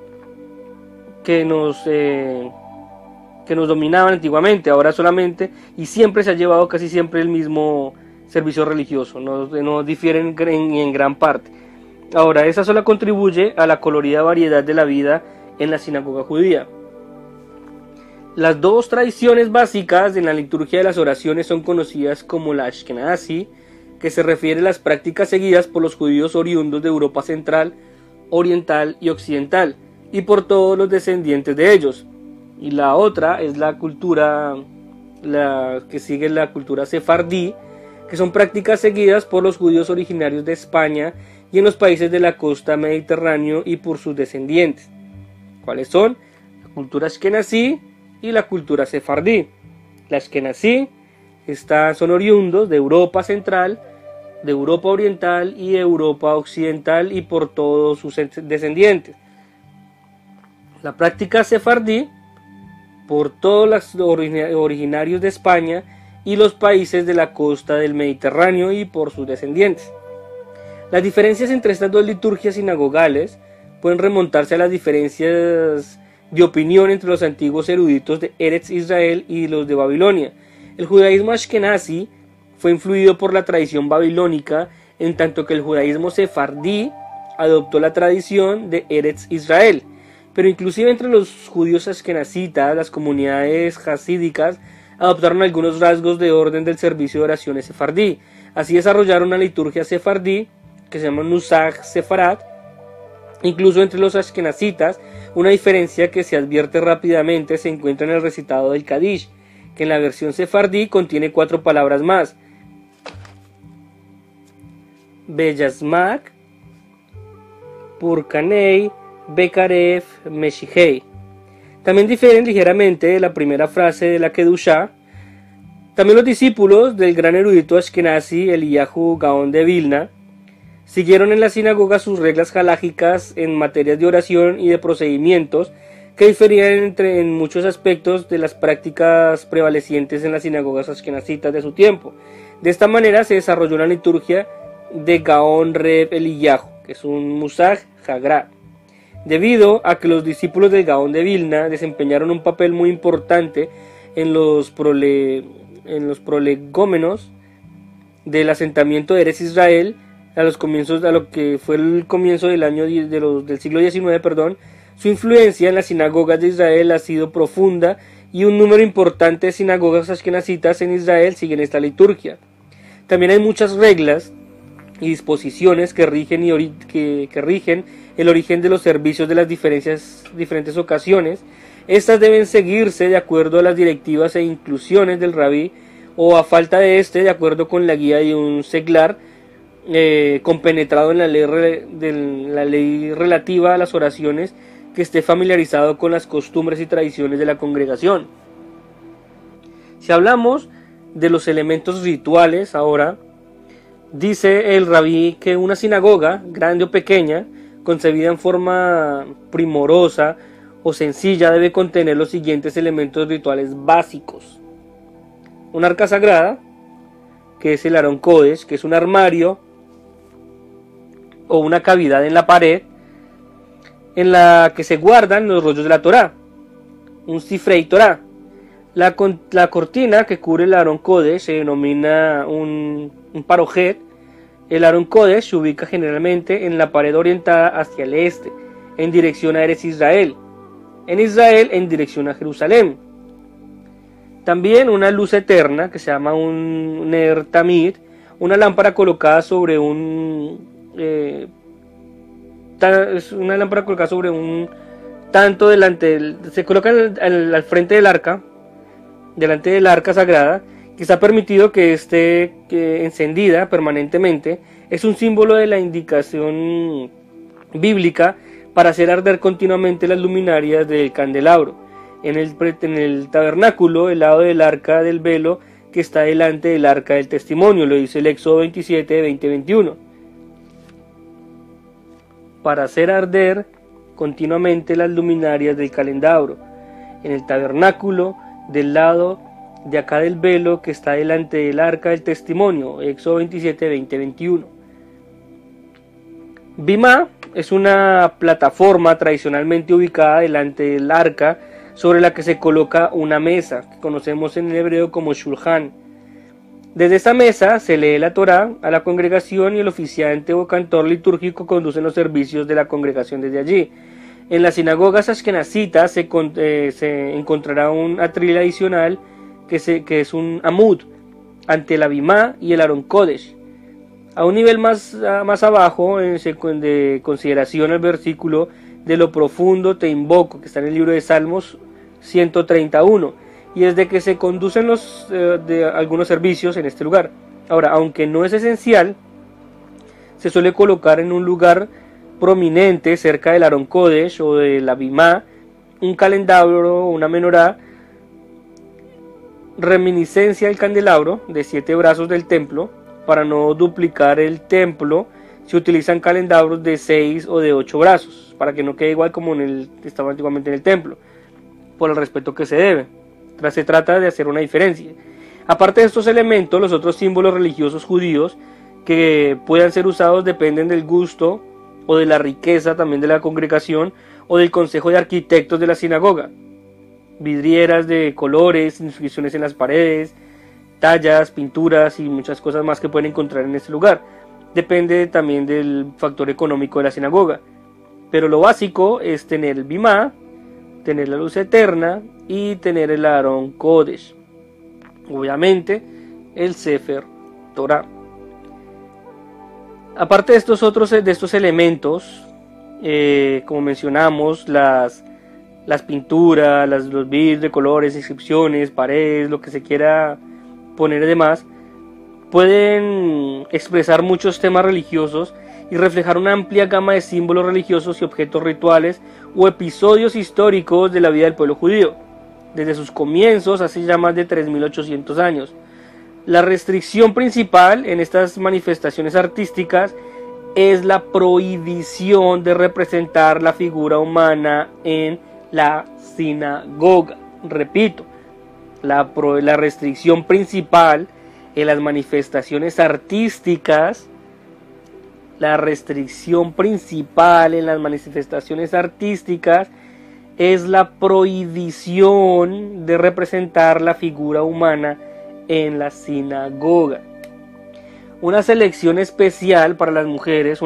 nos dominaban antiguamente. Ahora solamente y siempre se ha llevado casi siempre el mismo servicio religioso, no difieren en gran parte. Ahora, esa sola contribuye a la colorida variedad de la vida en la sinagoga judía. Las dos tradiciones básicas en la liturgia de las oraciones son conocidas como la Ashkenazi, que se refiere a las prácticas seguidas por los judíos oriundos de Europa Central, Oriental y Occidental, y por todos los descendientes de ellos. Y la otra es la cultura, que sigue la cultura sefardí, que son prácticas seguidas por los judíos originarios de España y en los países de la costa mediterránea y por sus descendientes. ¿Cuáles son? La cultura ashkenazí y la cultura sefardí. La ashkenazí son oriundos de Europa Central, de Europa Oriental y Europa Occidental y por todos sus descendientes. La práctica sefardí por todos los originarios de España y los países de la costa del Mediterráneo y por sus descendientes. Las diferencias entre estas dos liturgias sinagogales pueden remontarse a las diferencias de opinión entre los antiguos eruditos de Eretz Israel y los de Babilonia. El judaísmo ashkenazi fue influido por la tradición babilónica, en tanto que el judaísmo sefardí adoptó la tradición de Eretz Israel. Pero inclusive entre los judíos ashkenazitas, las comunidades hasídicas adoptaron algunos rasgos de orden del servicio de oraciones sefardí. Así desarrollaron una liturgia sefardí que se llama Nusach Sefarad. Incluso entre los ashkenazitas, una diferencia que se advierte rápidamente se encuentra en el recitado del Kadish, que en la versión sefardí contiene 4 palabras más: Beyasmak, Purkanei, Bekaref, Meshihei. También difieren ligeramente de la primera frase de la Kedushá, También los discípulos del gran erudito Ashkenazi Eliyahu Gaón de Vilna siguieron en la sinagoga sus reglas halágicas en materias de oración y de procedimientos que diferían en muchos aspectos de las prácticas prevalecientes en las sinagogas ashkenazitas de su tiempo. De esta manera se desarrolló una liturgia de Gaón Reb Eliyahu, que es un Musaj Hagra. Debido a que los discípulos del Gaón de Vilna desempeñaron un papel muy importante en los prolegómenos del asentamiento de Eretz Israel, a lo que fue el comienzo del siglo XIX, su influencia en las sinagogas de Israel ha sido profunda y un número importante de sinagogas ashkenazitas en Israel siguen esta liturgia. También hay muchas reglas y disposiciones que rigen el origen de los servicios de las diferentes ocasiones. Estas deben seguirse de acuerdo a las directivas e inclusiones del rabí, o a falta de de acuerdo con la guía de un seglar compenetrado en la ley relativa a las oraciones, que esté familiarizado con las costumbres y tradiciones de la congregación. Si hablamos de los elementos rituales ahora, dice el rabí que una sinagoga, grande o pequeña, concebida en forma primorosa o sencilla, debe contener los siguientes elementos rituales básicos: un arca sagrada, que es el Aron Kodesh, que es un armario o una cavidad en la pared en la que se guardan los rollos de la Torá, un Sifrei Torá. La cortina que cubre el Aron Kodesh se denomina un parojet. El Aron Kodesh se ubica generalmente en la pared orientada hacia el este, en dirección a Eretz Israel. En Israel, en dirección a Jerusalén. También una luz eterna que se llama un Ner Tamid, una lámpara colocada sobre un tanto se coloca al frente del arca, delante del arca sagrada, que está permitido que esté encendida permanentemente. Es un símbolo de la indicación bíblica para hacer arder continuamente las luminarias del candelabro. En el tabernáculo, el lado del arca del velo que está delante del arca del testimonio, lo dice el Éxodo 27, 20-21. Para hacer arder continuamente las luminarias del candelabro. En el tabernáculo, del lado de acá del velo que está delante del arca del testimonio, Éxodo 27, 20-21. Bimá es una plataforma tradicionalmente ubicada delante del arca, sobre la que se coloca una mesa, que conocemos en el hebreo como Shulchan. Desde esta mesa se lee la Torá a la congregación y el oficiante o cantor litúrgico conduce los servicios de la congregación desde allí. En las sinagogas ashkenazitas se encontrará un atril adicional que es un amud ante la Bimá y el Aron Kodesh. A un nivel más abajo, de consideración al versículo de lo profundo te invoco, que está en el libro de Salmos 131, y desde que se conducen algunos servicios en este lugar. Ahora, aunque no es esencial, se suele colocar en un lugar prominente cerca del Aron Kodesh o de la Bimá un candelabro o una menorá, reminiscencia del candelabro de 7 brazos del templo. Para no duplicar el templo se utilizan candelabros de 6 o de 8 brazos, para que no quede igual como estaba antiguamente en el templo, por el respeto que se debe. Se trata de hacer una diferencia. Aparte de estos elementos, los otros símbolos religiosos judíos que puedan ser usados dependen del gusto o de la riqueza también de la congregación o del consejo de arquitectos de la sinagoga. Vidrieras de colores, inscripciones en las paredes, tallas, pinturas y muchas cosas más que pueden encontrar en este lugar. Depende también del factor económico de la sinagoga. Pero lo básico es tener el Bimá, tener la luz eterna y tener el Aron Kodesh. Obviamente el Sefer Torah. Aparte de estos elementos, como mencionamos, las pinturas, los vidrios de colores, inscripciones, paredes, lo que se quiera poner de más, pueden expresar muchos temas religiosos y reflejar una amplia gama de símbolos religiosos y objetos rituales o episodios históricos de la vida del pueblo judío, desde sus comienzos hace ya más de 3.800 años. La restricción principal en estas manifestaciones artísticas es la prohibición de representar la figura humana en la sinagoga. Repito, la restricción principal en las manifestaciones artísticas, es la prohibición de representar la figura humana en la sinagoga. Una sección especial para las mujeres,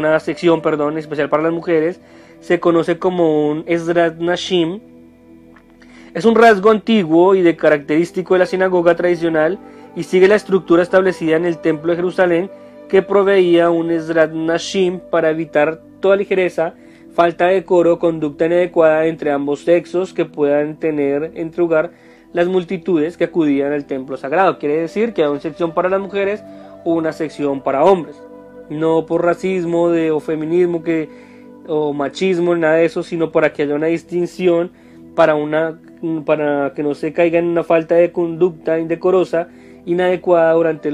se conoce como un Ezrat Nashim. Es un rasgo antiguo y de característico de la sinagoga tradicional y sigue la estructura establecida en el templo de Jerusalén, que proveía un Ezrat Nashim para evitar toda ligereza, falta de decoro o conducta inadecuada entre ambos sexos que puedan tener entre lugar las multitudes que acudían al templo sagrado. Quiere decir que hay una sección para las mujeres o una sección para hombres, no por racismo o feminismo o machismo, nada de eso, sino para que haya una distinción, para que no se caiga en una falta de conducta indecorosa, inadecuada durante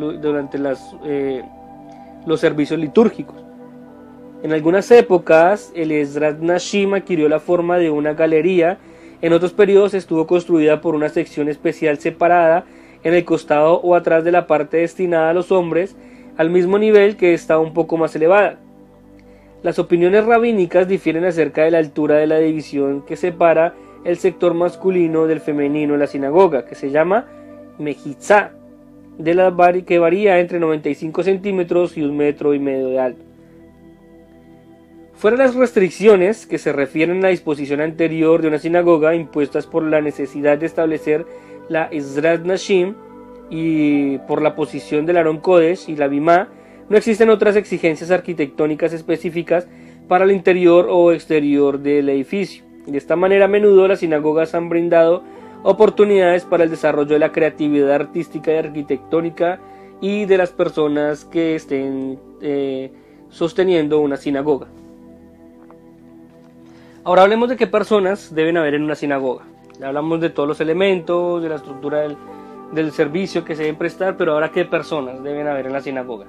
los servicios litúrgicos. En algunas épocas el Ezrat Nashim adquirió la forma de una galería. En otros periodos estuvo construida por una sección especial separada en el costado o atrás de la parte destinada a los hombres, al mismo nivel que esta un poco más elevada. Las opiniones rabínicas difieren acerca de la altura de la división que separa el sector masculino del femenino en la sinagoga, que se llama Mejitzá, que varía entre 95 centímetros y 1,5 metros de alto. Fuera de las restricciones que se refieren a la disposición anterior de una sinagoga impuestas por la necesidad de establecer la Ezrat Nashim y por la posición del Aron Kodesh y la Bimá, no existen otras exigencias arquitectónicas específicas para el interior o exterior del edificio. De esta manera, a menudo las sinagogas han brindado oportunidades para el desarrollo de la creatividad artística y arquitectónica y de las personas que estén sosteniendo una sinagoga. Ahora hablemos de qué personas deben haber en una sinagoga. Ya hablamos de todos los elementos, de la estructura del servicio que se deben prestar, pero ahora qué personas deben haber en la sinagoga.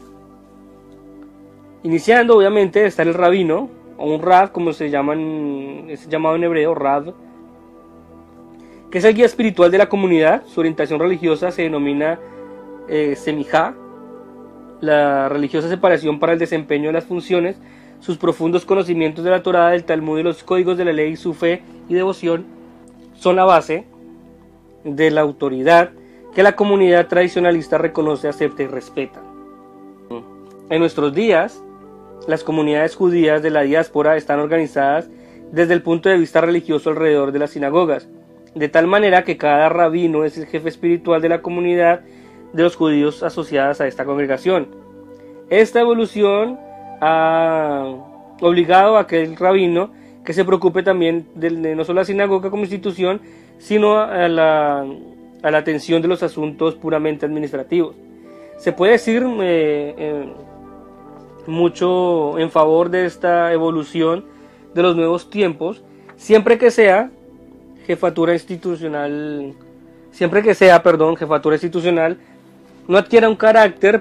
Iniciando, obviamente, está el rabino, o un Rav, como es llamado en hebreo, Rav, que es el guía espiritual de la comunidad. Su orientación religiosa se denomina Semijá, la religiosa separación para el desempeño de las funciones. Sus profundos conocimientos de la Torá, del Talmud y los códigos de la ley, su fe y devoción son la base de la autoridad que la comunidad tradicionalista reconoce, acepta y respeta. En nuestros días, las comunidades judías de la diáspora están organizadas desde el punto de vista religioso alrededor de las sinagogas, de tal manera que cada rabino es el jefe espiritual de la comunidad de los judíos asociadas a esta congregación. Esta evolución ha obligado a aquel rabino que se preocupe también de no solo la sinagoga como institución, sino a la atención de los asuntos puramente administrativos. Se puede decir mucho en favor de esta evolución de los nuevos tiempos, siempre que sea jefatura institucional no adquiera un carácter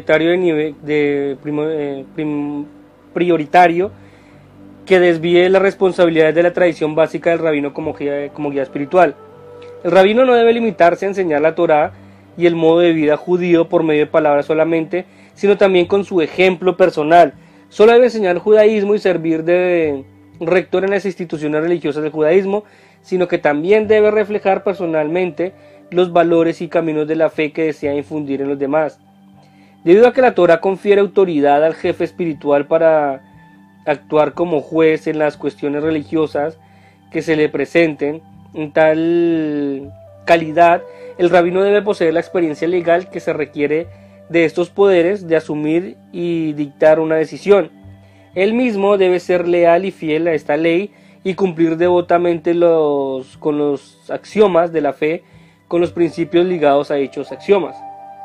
prioritario que desvíe las responsabilidades de la tradición básica del rabino como guía espiritual. El rabino no debe limitarse a enseñar la Torá y el modo de vida judío por medio de palabras solamente, sino también con su ejemplo personal. Solo debe enseñar el judaísmo y servir de rector en las instituciones religiosas del judaísmo, sino que también debe reflejar personalmente los valores y caminos de la fe que desea infundir en los demás. Debido a que la Torá confiere autoridad al jefe espiritual para actuar como juez en las cuestiones religiosas que se le presenten, en tal calidad, el rabino debe poseer la experiencia legal que se requiere de estos poderes de asumir y dictar una decisión. Él mismo debe ser leal y fiel a esta ley y cumplir devotamente con los axiomas de la fe, con los principios ligados a dichos axiomas.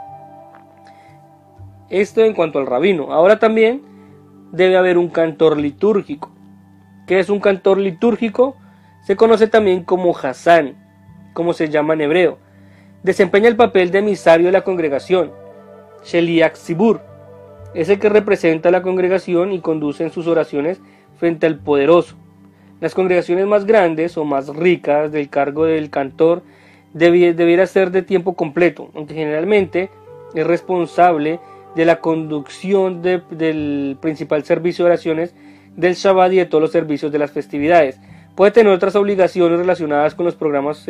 Esto en cuanto al rabino. Ahora también debe haber un cantor litúrgico. ¿Qué es un cantor litúrgico? Se conoce también como Hasán, como se llama en hebreo. Desempeña el papel de emisario de la congregación. Sheliach Tzibur es el que representa a la congregación y conduce en sus oraciones frente al poderoso. Las congregaciones más grandes o más ricas del cargo del cantor debiera ser de tiempo completo, aunque generalmente es responsable de la conducción del principal servicio de oraciones del Shabbat y de todos los servicios de las festividades. Puede tener otras obligaciones relacionadas con los programas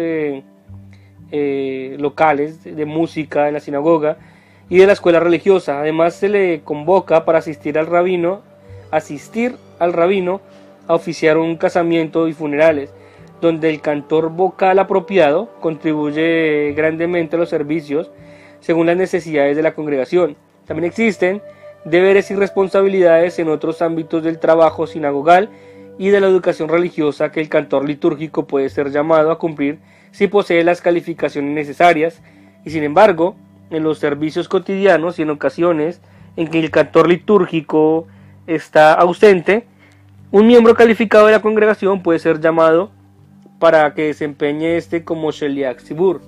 locales de música en la sinagoga y de la escuela religiosa. Además, se le convoca para asistir al rabino a oficiar un casamiento y funerales, donde el cantor vocal apropiado contribuye grandemente a los servicios según las necesidades de la congregación. También existen deberes y responsabilidades en otros ámbitos del trabajo sinagogal y de la educación religiosa que el cantor litúrgico puede ser llamado a cumplir si posee las calificaciones necesarias, y sin embargo, en los servicios cotidianos y en ocasiones en que el cantor litúrgico está ausente, un miembro calificado de la congregación puede ser llamado para que desempeñe como Sheliach Tzibur.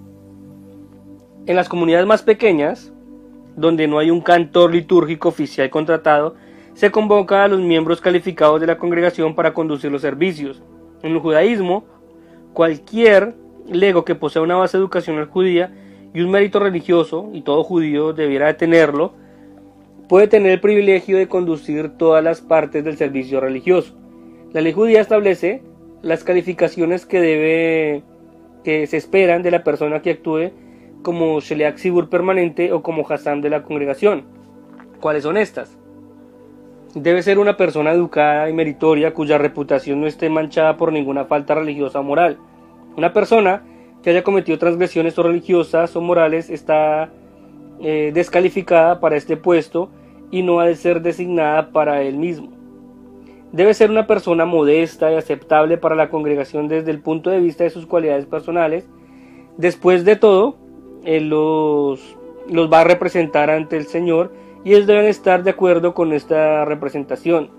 En las comunidades más pequeñas, donde no hay un cantor litúrgico oficial contratado, se convoca a los miembros calificados de la congregación para conducir los servicios. En el judaísmo, cualquier lego que posea una base educacional judía y un mérito religioso, y todo judío debiera tenerlo, puede tener el privilegio de conducir todas las partes del servicio religioso. La ley judía establece las calificaciones que se esperan de la persona que actúe como Sheliach Tzibur permanente o como Hassán de la congregación. ¿Cuáles son estas? Debe ser una persona educada y meritoria cuya reputación no esté manchada por ninguna falta religiosa o moral. Una persona que haya cometido transgresiones o religiosas o morales está descalificada para este puesto y no ha de ser designada para él mismo. Debe ser una persona modesta y aceptable para la congregación desde el punto de vista de sus cualidades personales. Después de todo, él los va a representar ante el Señor y ellos deben estar de acuerdo con esta representación.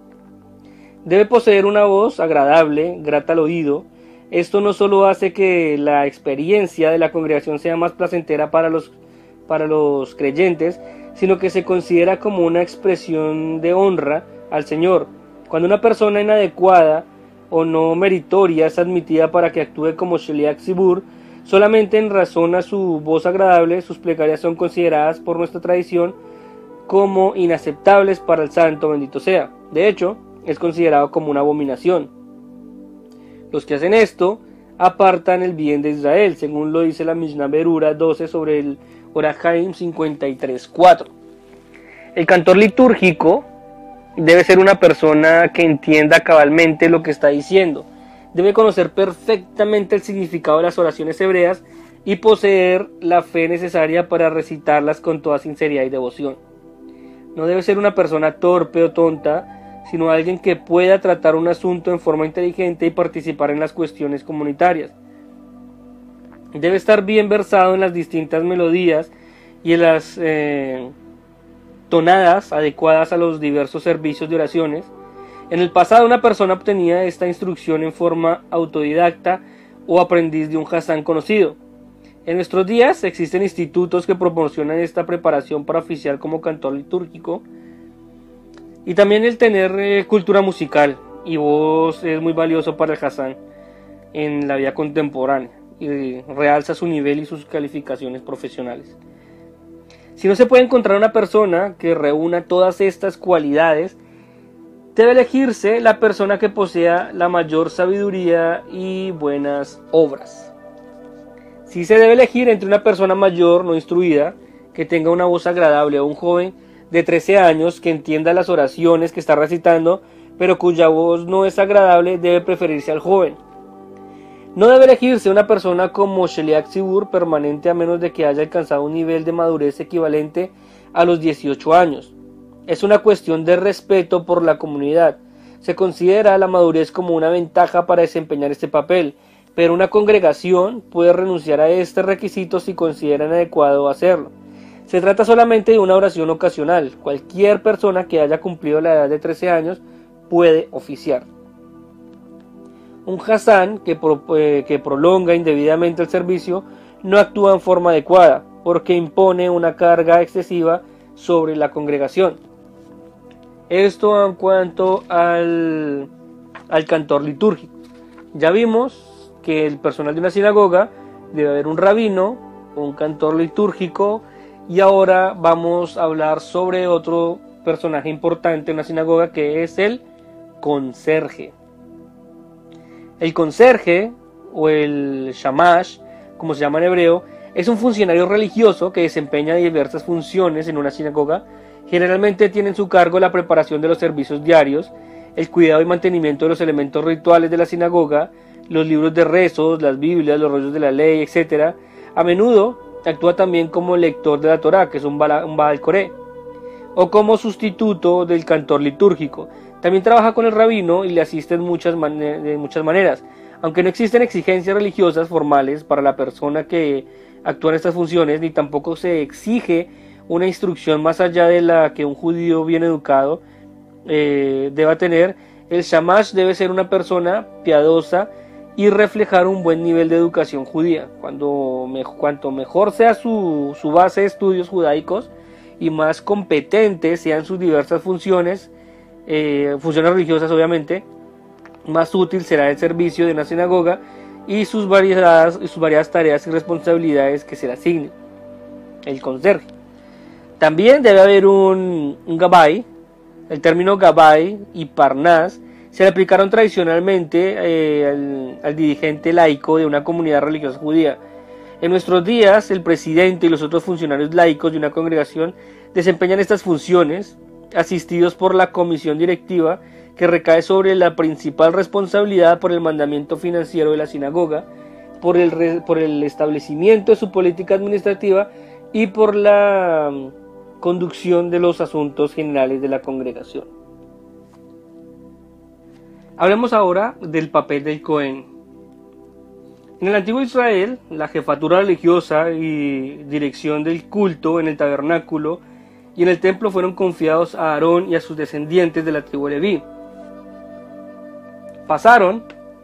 Debe poseer una voz agradable, grata al oído. Esto no solo hace que la experiencia de la congregación sea más placentera para los creyentes, sino que se considera como una expresión de honra al Señor. Cuando una persona inadecuada o no meritoria es admitida para que actúe como Sheliach Tzibur, solamente en razón a su voz agradable, sus plegarias son consideradas por nuestra tradición como inaceptables para el santo, bendito sea. De hecho, es considerado como una abominación. Los que hacen esto apartan el bien de Israel, según lo dice la Mishnah Berura 12 sobre el Orach Chaim 53.4. El cantor litúrgico debe ser una persona que entienda cabalmente lo que está diciendo. Debe conocer perfectamente el significado de las oraciones hebreas y poseer la fe necesaria para recitarlas con toda sinceridad y devoción. No debe ser una persona torpe o tonta, sino alguien que pueda tratar un asunto en forma inteligente y participar en las cuestiones comunitarias. Debe estar bien versado en las distintas melodías y en las tonadas adecuadas a los diversos servicios de oraciones. En el pasado, una persona obtenía esta instrucción en forma autodidacta o aprendiz de un Hassán conocido. En nuestros días existen institutos que proporcionan esta preparación para oficiar como cantor litúrgico, y también el tener cultura musical y voz es muy valioso para el Hassán en la vida contemporánea y realza su nivel y sus calificaciones profesionales. Si no se puede encontrar una persona que reúna todas estas cualidades, debe elegirse la persona que posea la mayor sabiduría y buenas obras. Si se debe elegir entre una persona mayor no instruida, que tenga una voz agradable, o un joven de 13 años que entienda las oraciones que está recitando, pero cuya voz no es agradable, debe preferirse al joven. No debe elegirse una persona como Sheliach Tzibur permanente a menos de que haya alcanzado un nivel de madurez equivalente a los 18 años. Es una cuestión de respeto por la comunidad. Se considera la madurez como una ventaja para desempeñar este papel, pero una congregación puede renunciar a este requisito si consideran adecuado hacerlo. Se trata solamente de una oración ocasional. Cualquier persona que haya cumplido la edad de 13 años puede oficiar. Un Hassán que prolonga indebidamente el servicio no actúa en forma adecuada, porque impone una carga excesiva sobre la congregación. Esto en cuanto al cantor litúrgico. Ya vimos que el personal de una sinagoga debe haber un rabino, un cantor litúrgico, y ahora vamos a hablar sobre otro personaje importante en una sinagoga, que es el conserje. El conserje, o el shamash, como se llama en hebreo, es un funcionario religioso que desempeña diversas funciones en una sinagoga. Generalmente tiene en su cargo la preparación de los servicios diarios, el cuidado y mantenimiento de los elementos rituales de la sinagoga, los libros de rezos, las Biblias, los rollos de la ley, etc. A menudo actúa también como lector de la Torá, que es un Baal Coré, o como sustituto del cantor litúrgico. También trabaja con el rabino y le asiste de muchas maneras. Aunque no existen exigencias religiosas formales para la persona que actúa en estas funciones, ni tampoco se exige una instrucción más allá de la que un judío bien educado deba tener, el shamash debe ser una persona piadosa y reflejar un buen nivel de educación judía. Cuanto mejor sea su base de estudios judaicos y más competentes sean sus diversas funciones religiosas obviamente, más útil será el servicio de una sinagoga y sus variadas tareas y responsabilidades que se le asignen. El conserje. También debe haber un gabbai. El término gabbai y parnas se le aplicaron tradicionalmente al dirigente laico de una comunidad religiosa judía. En nuestros días, el presidente y los otros funcionarios laicos de una congregación desempeñan estas funciones, asistidos por la comisión directiva, que recae sobre la principal responsabilidad por el mandamiento financiero de la sinagoga, por el establecimiento de su política administrativa y por la conducción de los asuntos generales de la congregación. Hablemos ahora del papel del Cohen. En el antiguo Israel, la jefatura religiosa y dirección del culto en el tabernáculo y en el templo fueron confiados a Aarón y a sus descendientes de la tribu de Leví. Pasaron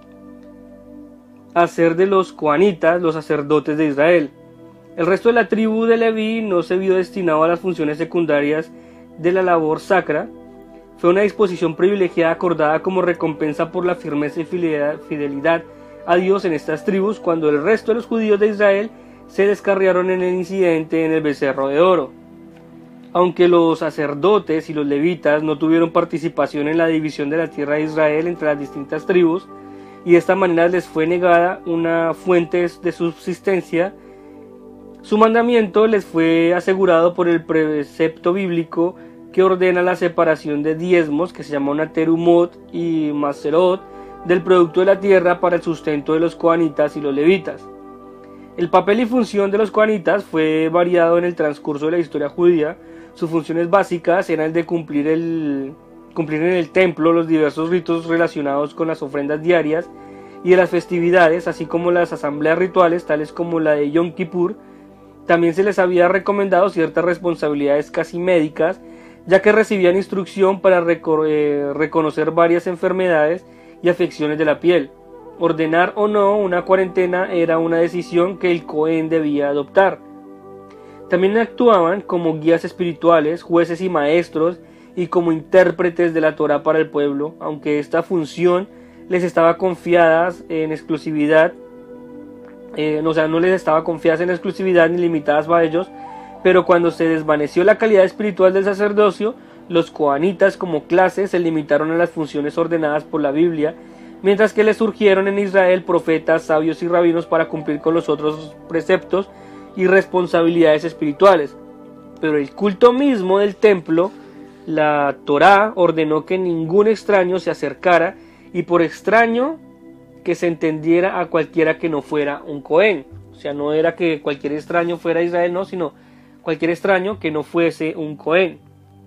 a ser de los coanitas, los sacerdotes de Israel. El resto de la tribu de Leví no se vio destinado a las funciones secundarias de la labor sacra. Fue una disposición privilegiada acordada como recompensa por la firmeza y fidelidad a Dios en estas tribus, cuando el resto de los judíos de Israel se descarriaron en el incidente en el becerro de oro. Aunque los sacerdotes y los levitas no tuvieron participación en la división de la tierra de Israel entre las distintas tribus, y de esta manera les fue negada una fuente de subsistencia, su mandamiento les fue asegurado por el precepto bíblico que ordena la separación de diezmos, que se llama una terumot y maserot, del producto de la tierra para el sustento de los coanitas y los levitas. El papel y función de los coanitas fue variado en el transcurso de la historia judía. Sus funciones básicas eran el de cumplir en el templo los diversos ritos relacionados con las ofrendas diarias y de las festividades, así como las asambleas rituales, tales como la de Yom Kippur. También se les había recomendado ciertas responsabilidades casi médicas, ya que recibían instrucción para reconocer varias enfermedades y afecciones de la piel. Ordenar o no una cuarentena era una decisión que el Cohen debía adoptar. También actuaban como guías espirituales, jueces y maestros, y como intérpretes de la Torá para el pueblo, aunque esta función les estaba confiada en exclusividad, no les estaba confiada en exclusividad ni limitadas a ellos, pero cuando se desvaneció la calidad espiritual del sacerdocio, los coanitas como clase se limitaron a las funciones ordenadas por la Biblia, mientras que les surgieron en Israel profetas, sabios y rabinos para cumplir con los otros preceptos y responsabilidades espirituales. Pero el culto mismo del templo, la Torá, ordenó que ningún extraño se acercara, y por extraño que se entendiera a cualquiera que no fuera un Cohen. O sea, no era que cualquier extraño fuera a Israel, no, sino cualquier extraño que no fuese un Cohen.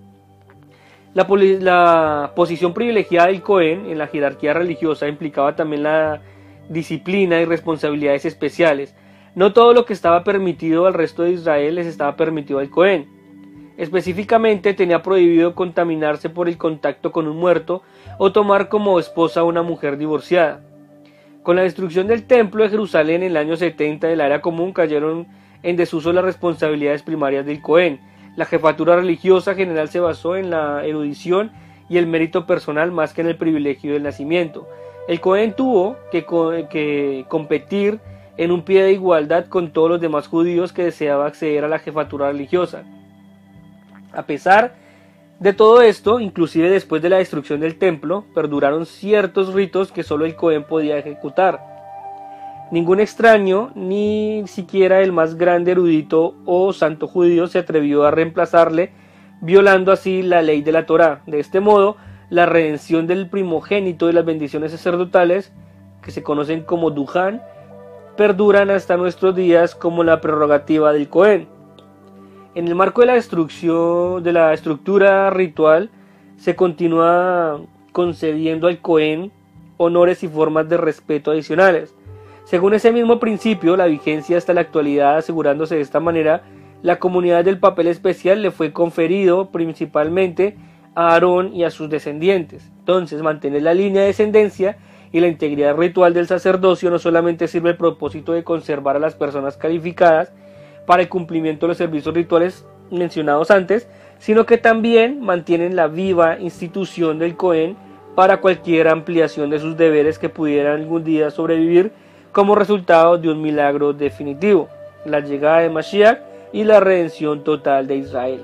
La posición privilegiada del Cohen en la jerarquía religiosa implicaba también la disciplina y responsabilidades especiales. No todo lo que estaba permitido al resto de Israel les estaba permitido al Cohen. Específicamente tenía prohibido contaminarse por el contacto con un muerto o tomar como esposa a una mujer divorciada. Con la destrucción del templo de Jerusalén en el año 70 de la era común cayeron en desuso las responsabilidades primarias del Cohen. La jefatura religiosa general se basó en la erudición y el mérito personal más que en el privilegio del nacimiento. El Cohen tuvo que competir en un pie de igualdad con todos los demás judíos que deseaban acceder a la jefatura religiosa. A pesar de todo esto, inclusive después de la destrucción del templo, perduraron ciertos ritos que solo el Cohen podía ejecutar. Ningún extraño, ni siquiera el más grande erudito o santo judío se atrevió a reemplazarle, violando así la ley de la Torá. De este modo, la redención del primogénito y las bendiciones sacerdotales, que se conocen como Duján, perduran hasta nuestros días como la prerrogativa del Cohen. En el marco de la destrucción de la estructura ritual, se continúa concediendo al Cohen honores y formas de respeto adicionales. Según ese mismo principio, la vigencia hasta la actualidad, asegurándose de esta manera, la comunidad del papel especial le fue conferido principalmente a Aarón y a sus descendientes. Entonces, mantener la línea de descendencia y la integridad ritual del sacerdocio no solamente sirve al propósito de conservar a las personas calificadas para el cumplimiento de los servicios rituales mencionados antes, sino que también mantienen la viva institución del Cohen para cualquier ampliación de sus deberes que pudieran algún día sobrevivir como resultado de un milagro definitivo, la llegada de Mashiach y la redención total de Israel.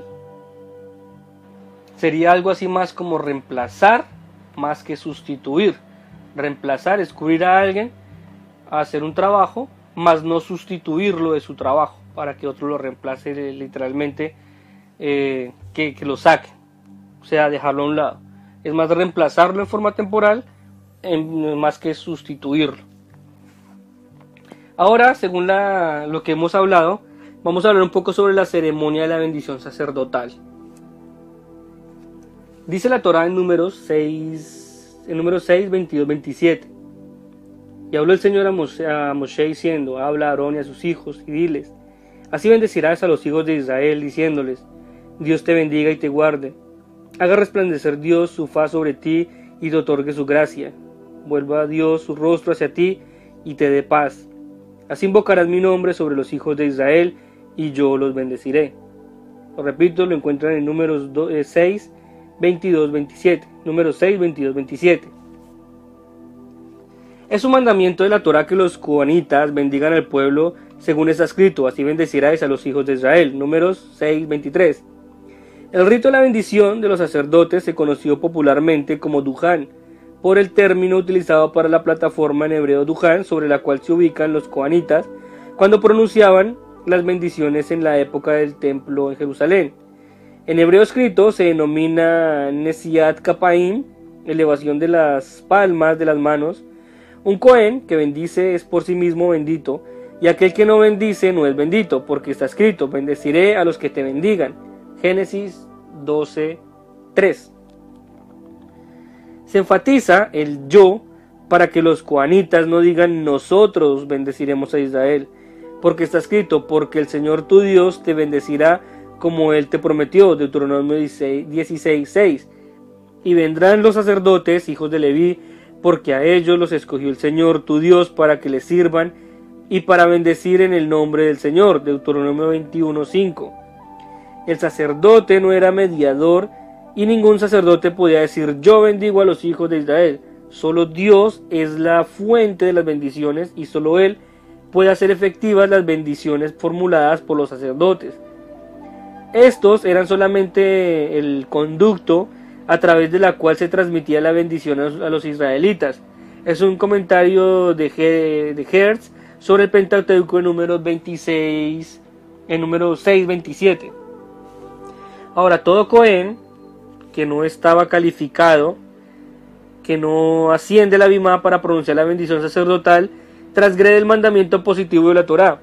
Sería algo así más como reemplazar más que sustituir. Reemplazar es cubrir a alguien a hacer un trabajo, más no sustituirlo de su trabajo para que otro lo reemplace literalmente, que lo saque, o sea, dejarlo a un lado. Es más reemplazarlo en forma temporal más que sustituirlo. Ahora, según lo que hemos hablado, vamos a hablar un poco sobre la ceremonia de la bendición sacerdotal. Dice la Torá en números 6, 22, 27. Y habló el Señor a Moshe diciendo: habla a Aarón y a sus hijos y diles: así bendecirás a los hijos de Israel, diciéndoles: Dios te bendiga y te guarde. Haga resplandecer Dios su faz sobre ti y te otorgue su gracia. Vuelva Dios su rostro hacia ti y te dé paz. Así invocarás mi nombre sobre los hijos de Israel y yo los bendeciré. Lo repito, lo encuentran en números 6, 22, 27. Números 6, 22, 27. Es un mandamiento de la Torá que los coanitas bendigan al pueblo según está escrito: así bendecirás a los hijos de Israel. Números 6, 23. El rito de la bendición de los sacerdotes se conoció popularmente como Duján, por el término utilizado para la plataforma en hebreo Duján sobre la cual se ubican los coanitas cuando pronunciaban las bendiciones en la época del templo en Jerusalén. En hebreo escrito se denomina Nesiat Kapaim, elevación de las palmas de las manos. Un Cohen que bendice es por sí mismo bendito, y aquel que no bendice no es bendito, porque está escrito: bendeciré a los que te bendigan. Génesis 12, 3. Se enfatiza el yo para que los coanitas no digan: nosotros bendeciremos a Israel, porque está escrito: porque el Señor tu Dios te bendecirá como Él te prometió. Deuteronomio 16, 6. Y vendrán los sacerdotes, hijos de Leví, porque a ellos los escogió el Señor tu Dios para que les sirvan y para bendecir en el nombre del Señor. Deuteronomio 21, 5. El sacerdote no era mediador y ningún sacerdote podía decir: yo bendigo a los hijos de Israel. Solo Dios es la fuente de las bendiciones y solo Él puede hacer efectivas las bendiciones formuladas por los sacerdotes. Estos eran solamente el conducto a través de la cual se transmitía la bendición a los israelitas. Es un comentario de Hertz sobre el Pentateuco en números 26, en números 6, 27. Ahora, todo Cohen que no estaba calificado, que no asciende a la bimá para pronunciar la bendición sacerdotal, transgrede el mandamiento positivo de la Torá.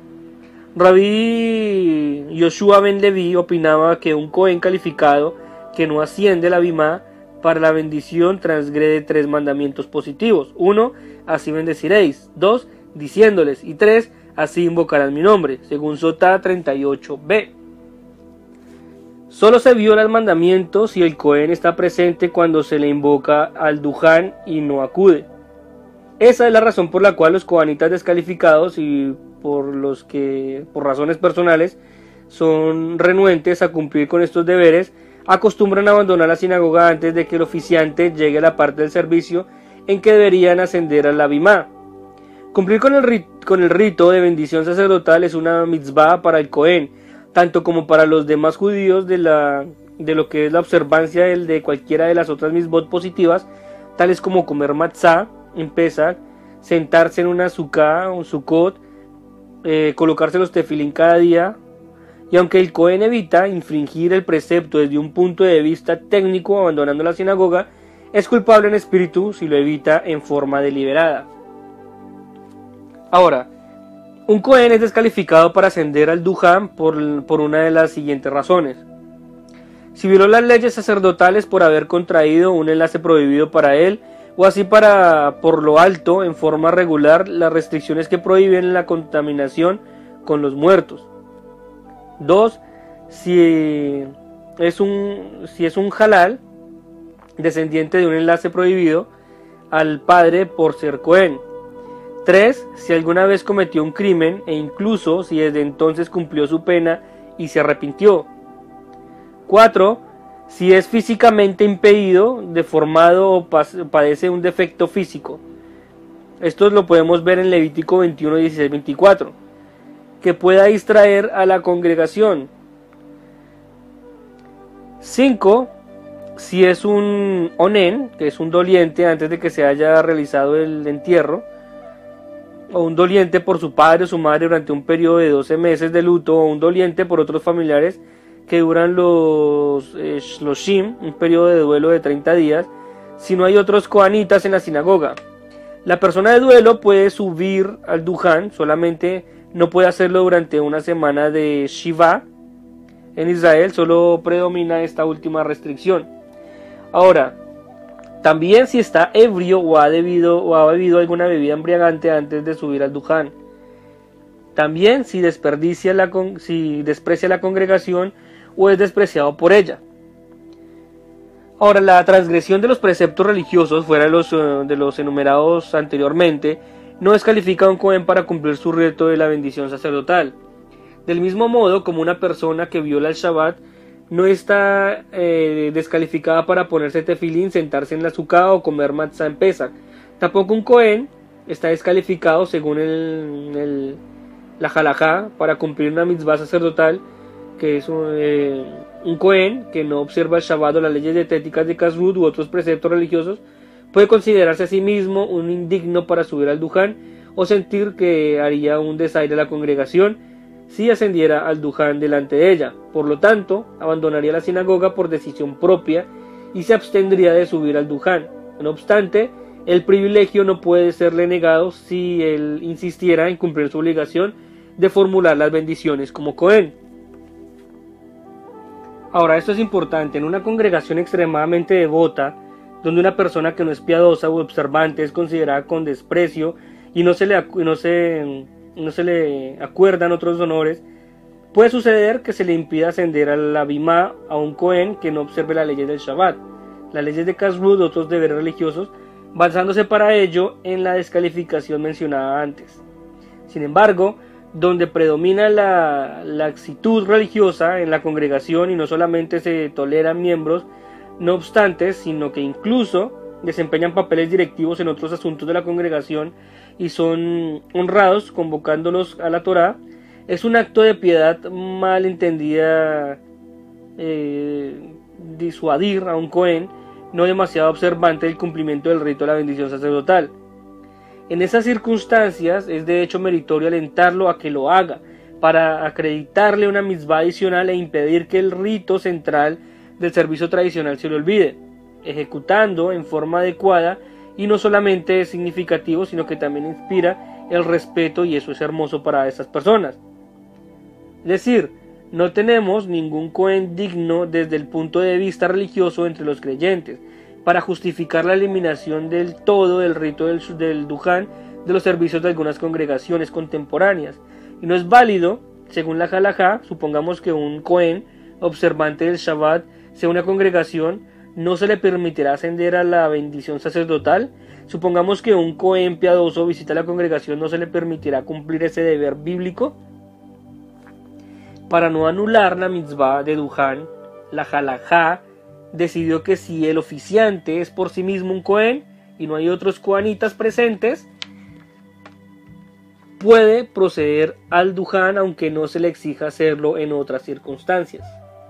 Rabí Yoshua ben Levi opinaba que un Cohen calificado que no asciende a la bimá para la bendición transgrede 3 mandamientos positivos: 1. Así bendeciréis; 2. Diciéndoles; y 3. Así invocarán mi nombre, según Sotá 38b. Solo se viola el mandamiento si el Cohen está presente cuando se le invoca al Duján y no acude. Esa es la razón por la cual los coanitas descalificados y por los que por razones personales son renuentes a cumplir con estos deberes, acostumbran a abandonar la sinagoga antes de que el oficiante llegue a la parte del servicio en que deberían ascender a la bimá. Cumplir con el rito de bendición sacerdotal es una mitzvah para el Cohen, tanto como para los demás judíos de lo que es la observancia de cualquiera de las otras mitzvot positivas, tales como comer matzah en Pesach, sentarse en una sukkah o un sukkot, colocarse los tefilín cada día. Y aunque el Cohen evita infringir el precepto desde un punto de vista técnico abandonando la sinagoga, es culpable en espíritu si lo evita en forma deliberada. Ahora, un Cohen es descalificado para ascender al Duján por una de las siguientes razones. Si violó las leyes sacerdotales por haber contraído un enlace prohibido para él, o así por lo alto, en forma regular, las restricciones que prohíben la contaminación con los muertos. 2. Si es un halal, descendiente de un enlace prohibido al padre por ser Cohen. 3. Si alguna vez cometió un crimen e incluso si desde entonces cumplió su pena y se arrepintió. 4. Si es físicamente impedido, deformado o padece un defecto físico. Esto lo podemos ver en Levítico 21, 16, 24. Que pueda distraer a la congregación. 5. Si es un onen, que es un doliente antes de que se haya realizado el entierro, o un doliente por su padre o su madre durante un periodo de 12 meses de luto, o un doliente por otros familiares que duran los shim, un periodo de duelo de 30 días, si no hay otros coanitas en la sinagoga. La persona de duelo puede subir al Duján, solamente no puede hacerlo durante una semana de Shiva. En Israel solo predomina esta última restricción. Ahora, también si está ebrio o ha bebido alguna bebida embriagante antes de subir al Duján. También si desprecia la congregación o es despreciado por ella. Ahora, la transgresión de los preceptos religiosos, fuera de los enumerados anteriormente, no descalifica a un Cohen para cumplir su reto de la bendición sacerdotal. Del mismo modo, como una persona que viola el Shabbat no está descalificada para ponerse tefilín, sentarse en la sukkah o comer matzah en Pesach. Tampoco un Cohen está descalificado, según la halajá, para cumplir una mitzvah sacerdotal, que es un Cohen que no observa el Shabbat o las leyes dietéticas de Kashrut u otros preceptos religiosos, puede considerarse a sí mismo un indigno para subir al Duján o sentir que haría un desaire a la congregación si ascendiera al Duján delante de ella. Por lo tanto, abandonaría la sinagoga por decisión propia y se abstendría de subir al Duján. No obstante, el privilegio no puede serle negado si él insistiera en cumplir su obligación de formular las bendiciones como Cohen. Ahora, esto es importante. En una congregación extremadamente devota, donde una persona que no es piadosa u observante es considerada con desprecio y no se le acuerdan otros honores, puede suceder que se le impida ascender a la bimá a un Cohen que no observe las leyes del Shabbat, las leyes de Kashrut, otros deberes religiosos, basándose para ello en la descalificación mencionada antes. Sin embargo, donde predomina la laxitud religiosa en la congregación y no solamente se toleran miembros no obstante, sino que incluso desempeñan papeles directivos en otros asuntos de la congregación y son honrados convocándolos a la Torá, es un acto de piedad mal entendida disuadir a un Cohen no demasiado observante del cumplimiento del rito de la bendición sacerdotal. En esas circunstancias es de hecho meritorio alentarlo a que lo haga, para acreditarle una mitzvah adicional e impedir que el rito central del servicio tradicional se le olvide, ejecutando en forma adecuada, y no solamente es significativo, sino que también inspira el respeto, y eso es hermoso para esas personas. Es decir, no tenemos ningún Cohen digno desde el punto de vista religioso entre los creyentes, para justificar la eliminación del todo del rito del Duján de los servicios de algunas congregaciones contemporáneas. Y no es válido, según la halajá, supongamos que un Cohen observante del Shabbat sea una congregación, no se le permitirá ascender a la bendición sacerdotal. Supongamos que un Cohen piadoso visita la congregación, no se le permitirá cumplir ese deber bíblico. Para no anular la mitzvah de Duján, la halajá decidió que si el oficiante es por sí mismo un Cohen y no hay otros coanitas presentes, puede proceder al Duján aunque no se le exija hacerlo en otras circunstancias.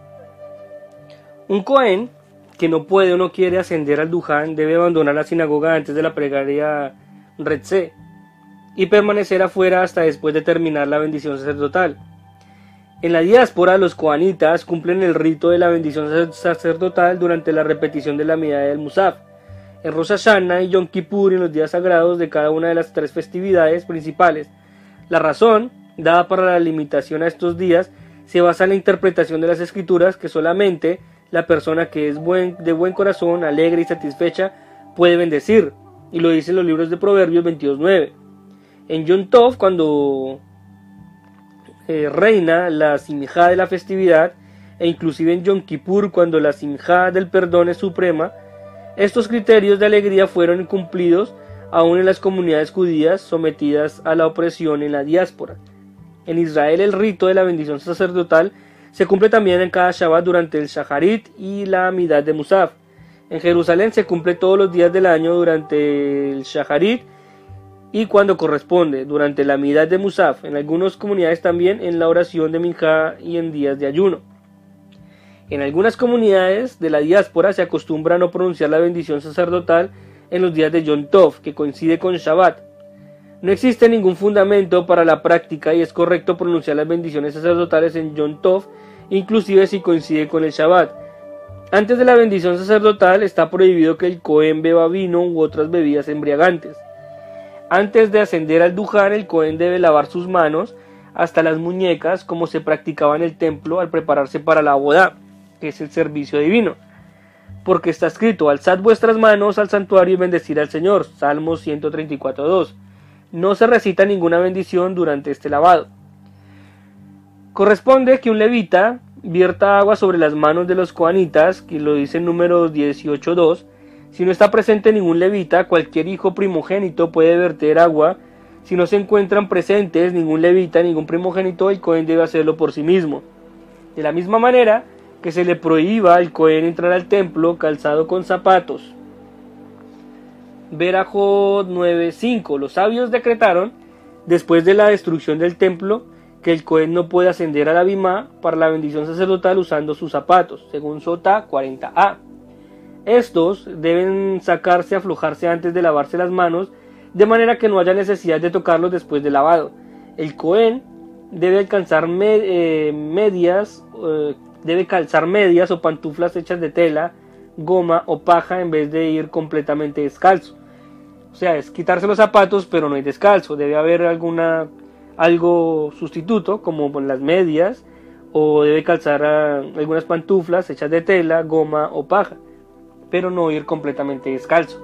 Un Cohen que no puede o no quiere ascender al Duján debe abandonar la sinagoga antes de la plegaria Retzé y permanecer afuera hasta después de terminar la bendición sacerdotal. En la diáspora, los coanitas cumplen el rito de la bendición sacerdotal durante la repetición de la Midá del Musaf, en Rosh Hashanah y Yom Kippur, en los días sagrados de cada una de las tres festividades principales. La razón dada para la limitación a estos días se basa en la interpretación de las escrituras, que solamente la persona que es de buen corazón, alegre y satisfecha puede bendecir, y lo dicen los libros de Proverbios 22:9. En Yom Tov, cuando reina la simjá de la festividad, e inclusive en Yom Kippur, cuando la simjá del perdón es suprema, estos criterios de alegría fueron cumplidos aún en las comunidades judías sometidas a la opresión en la diáspora. En Israel el rito de la bendición sacerdotal se cumple también en cada Shabbat durante el Shacharit y la Midá de Musaf. En Jerusalén se cumple todos los días del año durante el Shacharit y cuando corresponde, durante la Midá de Musaf. En algunas comunidades también en la oración de Minjá y en días de ayuno. En algunas comunidades de la diáspora se acostumbra a no pronunciar la bendición sacerdotal en los días de Yom Tov, que coincide con Shabbat. No existe ningún fundamento para la práctica y es correcto pronunciar las bendiciones sacerdotales en Yom Tov, inclusive si coincide con el Shabbat. Antes de la bendición sacerdotal está prohibido que el Cohen beba vino u otras bebidas embriagantes. Antes de ascender al Duján, el Cohen debe lavar sus manos hasta las muñecas, como se practicaba en el templo al prepararse para la boda, que es el servicio divino. Porque está escrito: alzad vuestras manos al santuario y bendecid al Señor. Salmos 134:2. No se recita ninguna bendición durante este lavado. Corresponde que un levita vierta agua sobre las manos de los coanitas, que lo dice en Números 18:2. Si no está presente ningún levita, cualquier hijo primogénito puede verter agua. Si no se encuentran presentes ningún levita, ningún primogénito, el Cohen debe hacerlo por sí mismo. De la misma manera que se le prohíba al Cohen entrar al templo calzado con zapatos. Berajot 9:5. Los sabios decretaron, después de la destrucción del templo, que el Cohen no puede ascender a la bimá para la bendición sacerdotal usando sus zapatos, según Sotá 40a. Estos deben sacarse, aflojarse antes de lavarse las manos, de manera que no haya necesidad de tocarlos después de lavado. El Cohen debe calzar medias o pantuflas hechas de tela, goma o paja en vez de ir completamente descalzo. O sea, es quitarse los zapatos pero no ir descalzo. Debe haber algo sustituto, como las medias, o debe calzar algunas pantuflas hechas de tela, goma o paja, pero no ir completamente descalzo.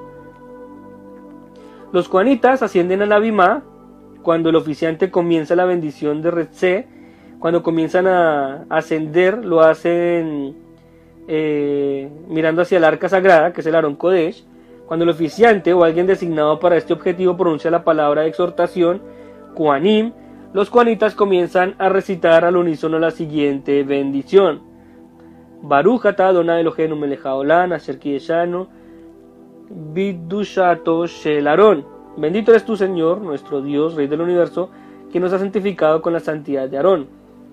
Los coanitas ascienden a la bimá cuando el oficiante comienza la bendición de Retzé. Cuando comienzan a ascender, lo hacen mirando hacia el arca sagrada, que es el Arón Kodesh. Cuando el oficiante o alguien designado para este objetivo pronuncia la palabra de exhortación, Koanim, los coanitas comienzan a recitar al unísono la siguiente bendición: Baruch atah Adonai Eloheinu melech haolam asher kideshanu bidushato shel Aarón. Bendito eres tú, Señor, nuestro Dios, Rey del universo, que nos ha santificado con la santidad de Aarón.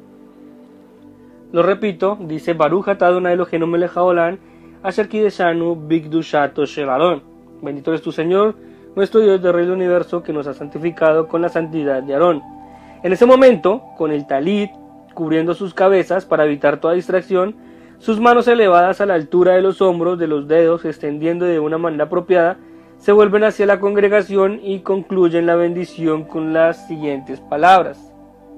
Lo repito, dice Baruch atah Adonai Eloheinu melech haolam asher kideshanu bidushato shel Aarón. Bendito eres tú, Señor, nuestro Dios, Rey del universo, que nos ha santificado con la santidad de Aarón. En ese momento, con el talit cubriendo sus cabezas para evitar toda distracción, sus manos elevadas a la altura de los hombros, de los dedos, extendiendo de una manera apropiada, se vuelven hacia la congregación y concluyen la bendición con las siguientes palabras: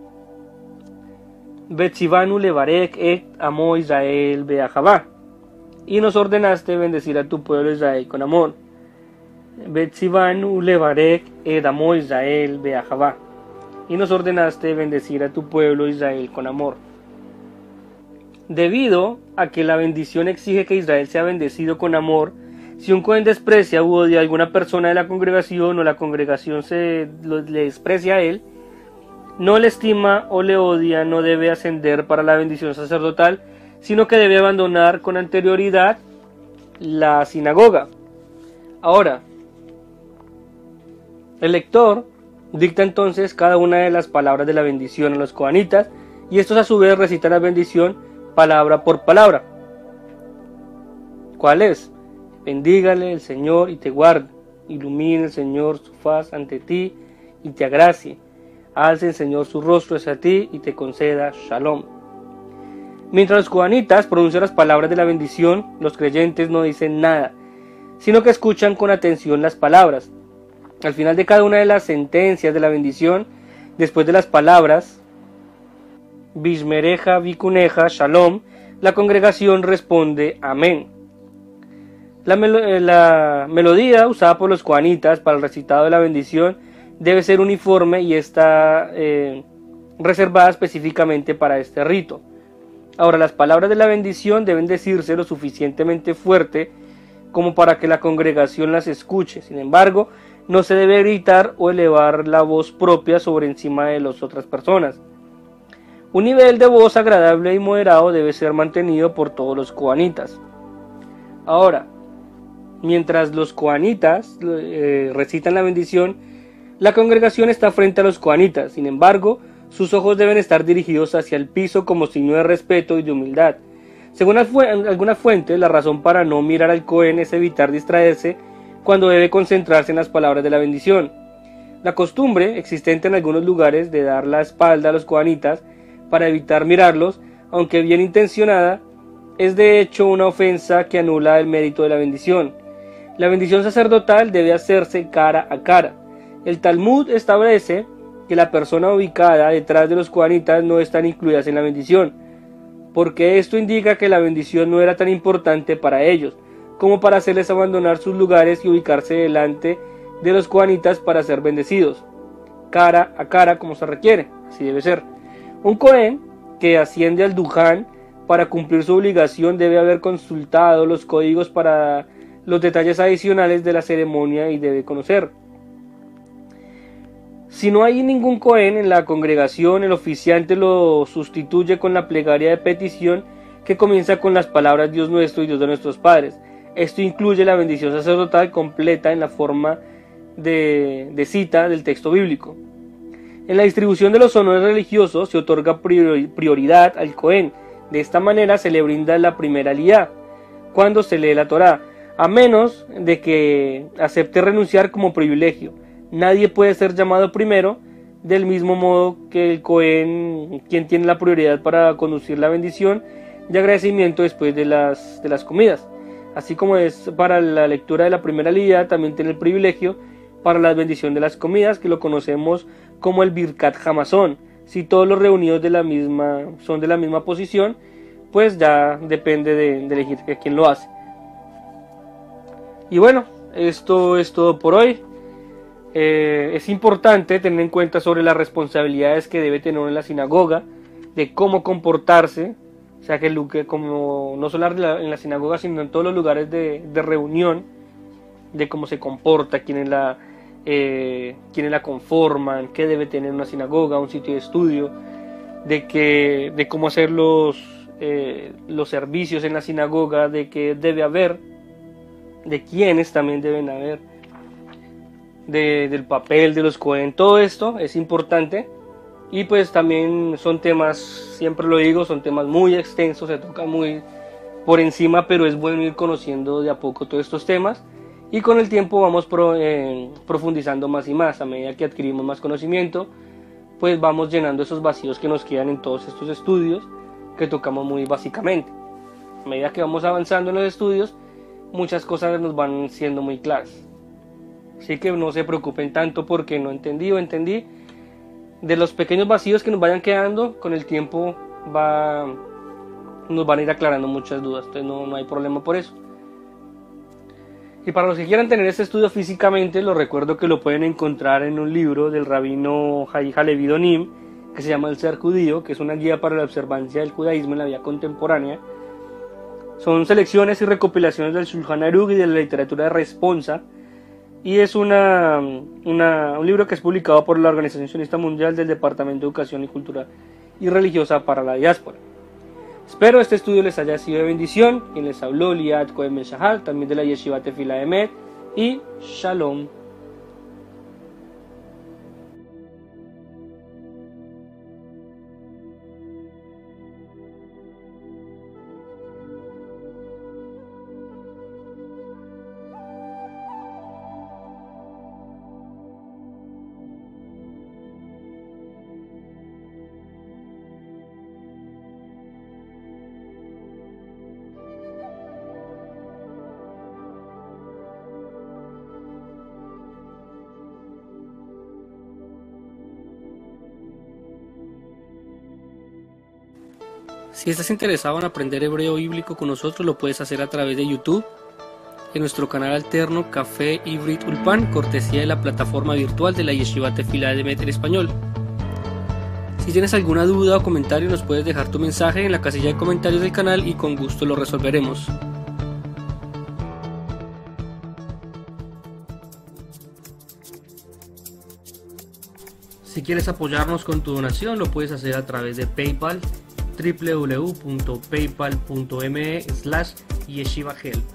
Betzivanu levarek et amo Israel beahavá. Y nos ordenaste bendecir a tu pueblo Israel con amor. Betzivanu levarek et amo Israel beahavá. Y nos ordenaste bendecir a tu pueblo Israel con amor. Debido a que la bendición exige que Israel sea bendecido con amor, si un Cohen desprecia u odia a alguna persona de la congregación o la congregación le desprecia a él, no le estima o le odia, no debe ascender para la bendición sacerdotal, sino que debe abandonar con anterioridad la sinagoga. Ahora, el lector dicta entonces cada una de las palabras de la bendición a los coanitas, y estos a su vez recitan la bendición palabra por palabra. ¿Cuál es? Bendígale el Señor y te guarde, ilumine el Señor su faz ante ti y te agracie, alce el Señor su rostro hacia ti y te conceda shalom. Mientras los coanitas pronuncian las palabras de la bendición, los creyentes no dicen nada, sino que escuchan con atención las palabras. Al final de cada una de las sentencias de la bendición, después de las palabras Bishmereja Vikuneja Shalom, la congregación responde amén. La melodía usada por los coanitas para el recitado de la bendición debe ser uniforme y está reservada específicamente para este rito. Ahora, las palabras de la bendición deben decirse lo suficientemente fuerte como para que la congregación las escuche. Sin embargo, no se debe gritar o elevar la voz propia sobre encima de las otras personas. Un nivel de voz agradable y moderado debe ser mantenido por todos los coanitas. Ahora, mientras los coanitas recitan la bendición, la congregación está frente a los coanitas. Sin embargo, sus ojos deben estar dirigidos hacia el piso como signo de respeto y de humildad. Según algunas fuentes, la razón para no mirar al Cohen es evitar distraerse cuando debe concentrarse en las palabras de la bendición. La costumbre existente en algunos lugares de dar la espalda a los coanitas para evitar mirarlos, aunque bien intencionada, es de hecho una ofensa que anula el mérito de la bendición. La bendición sacerdotal debe hacerse cara a cara. El Talmud establece que la persona ubicada detrás de los coanitas no están incluidas en la bendición, porque esto indica que la bendición no era tan importante para ellos, como para hacerles abandonar sus lugares y ubicarse delante de los coanitas para ser bendecidos, cara a cara como se requiere, así debe ser. Un Cohen que asciende al Duján para cumplir su obligación debe haber consultado los códigos para los detalles adicionales de la ceremonia y debe conocer. Si no hay ningún Cohen en la congregación, el oficiante lo sustituye con la plegaria de petición que comienza con las palabras Dios nuestro y Dios de nuestros padres. Esto incluye la bendición sacerdotal completa en la forma de cita del texto bíblico. En la distribución de los honores religiosos se otorga prioridad al Cohen. De esta manera se le brinda la primera aliyá cuando se lee la Torá, a menos de que acepte renunciar como privilegio. Nadie puede ser llamado primero, del mismo modo que el Cohen, quien tiene la prioridad para conducir la bendición de agradecimiento después de las comidas. Así como es para la lectura de la primera aliyá, también tiene el privilegio para la bendición de las comidas, que lo conocemos como el Birkat Hamazon. Si todos los reunidos son de la misma posición, pues ya depende de elegir a quién lo hace. Y bueno, esto es todo por hoy. Es importante tener en cuenta sobre las responsabilidades que debe tener uno en la sinagoga, de cómo comportarse, o sea que como no solo en la sinagoga, sino en todos los lugares de reunión, de cómo se comporta, quiénes la conforman, qué debe tener una sinagoga, un sitio de estudio, de cómo hacer los servicios en la sinagoga, de qué debe haber, de quiénes también deben haber, del papel de los Cohen. Todo esto es importante y pues también son temas, siempre lo digo, son temas muy extensos, se tocan muy por encima, pero es bueno ir conociendo de a poco todos estos temas y con el tiempo vamos profundizando más y más. A medida que adquirimos más conocimiento, pues vamos llenando esos vacíos que nos quedan en todos estos estudios que tocamos muy básicamente. A medida que vamos avanzando en los estudios, muchas cosas nos van siendo muy claras. Así que no se preocupen tanto porque no entendí o entendí. De los pequeños vacíos que nos vayan quedando, con el tiempo nos van a ir aclarando muchas dudas. Entonces no hay problema por eso. Y para los que quieran tener este estudio físicamente, les recuerdo que lo pueden encontrar en un libro del rabino Hayi Halevi Donim, que se llama El Ser Judío, que es una guía para la observancia del judaísmo en la vida contemporánea. Son selecciones y recopilaciones del Shulchan Aruch y de la literatura de responsa, y es un libro que es publicado por la Organización Sionista Mundial del Departamento de Educación y Cultura y Religiosa para la Diáspora. Espero este estudio les haya sido de bendición. Quien les habló, Liat Cohen Ben Shahar, también de la Yeshiva Tefila Emet, y Shalom. Si estás interesado en aprender hebreo bíblico con nosotros, lo puedes hacer a través de YouTube, en nuestro canal alterno Café Ivrit Ulpan, cortesía de la plataforma virtual de la Yeshiva Tefila Emet en español. Si tienes alguna duda o comentario, nos puedes dejar tu mensaje en la casilla de comentarios del canal y con gusto lo resolveremos. Si quieres apoyarnos con tu donación, lo puedes hacer a través de PayPal, www.paypal.me/yeshivahelp.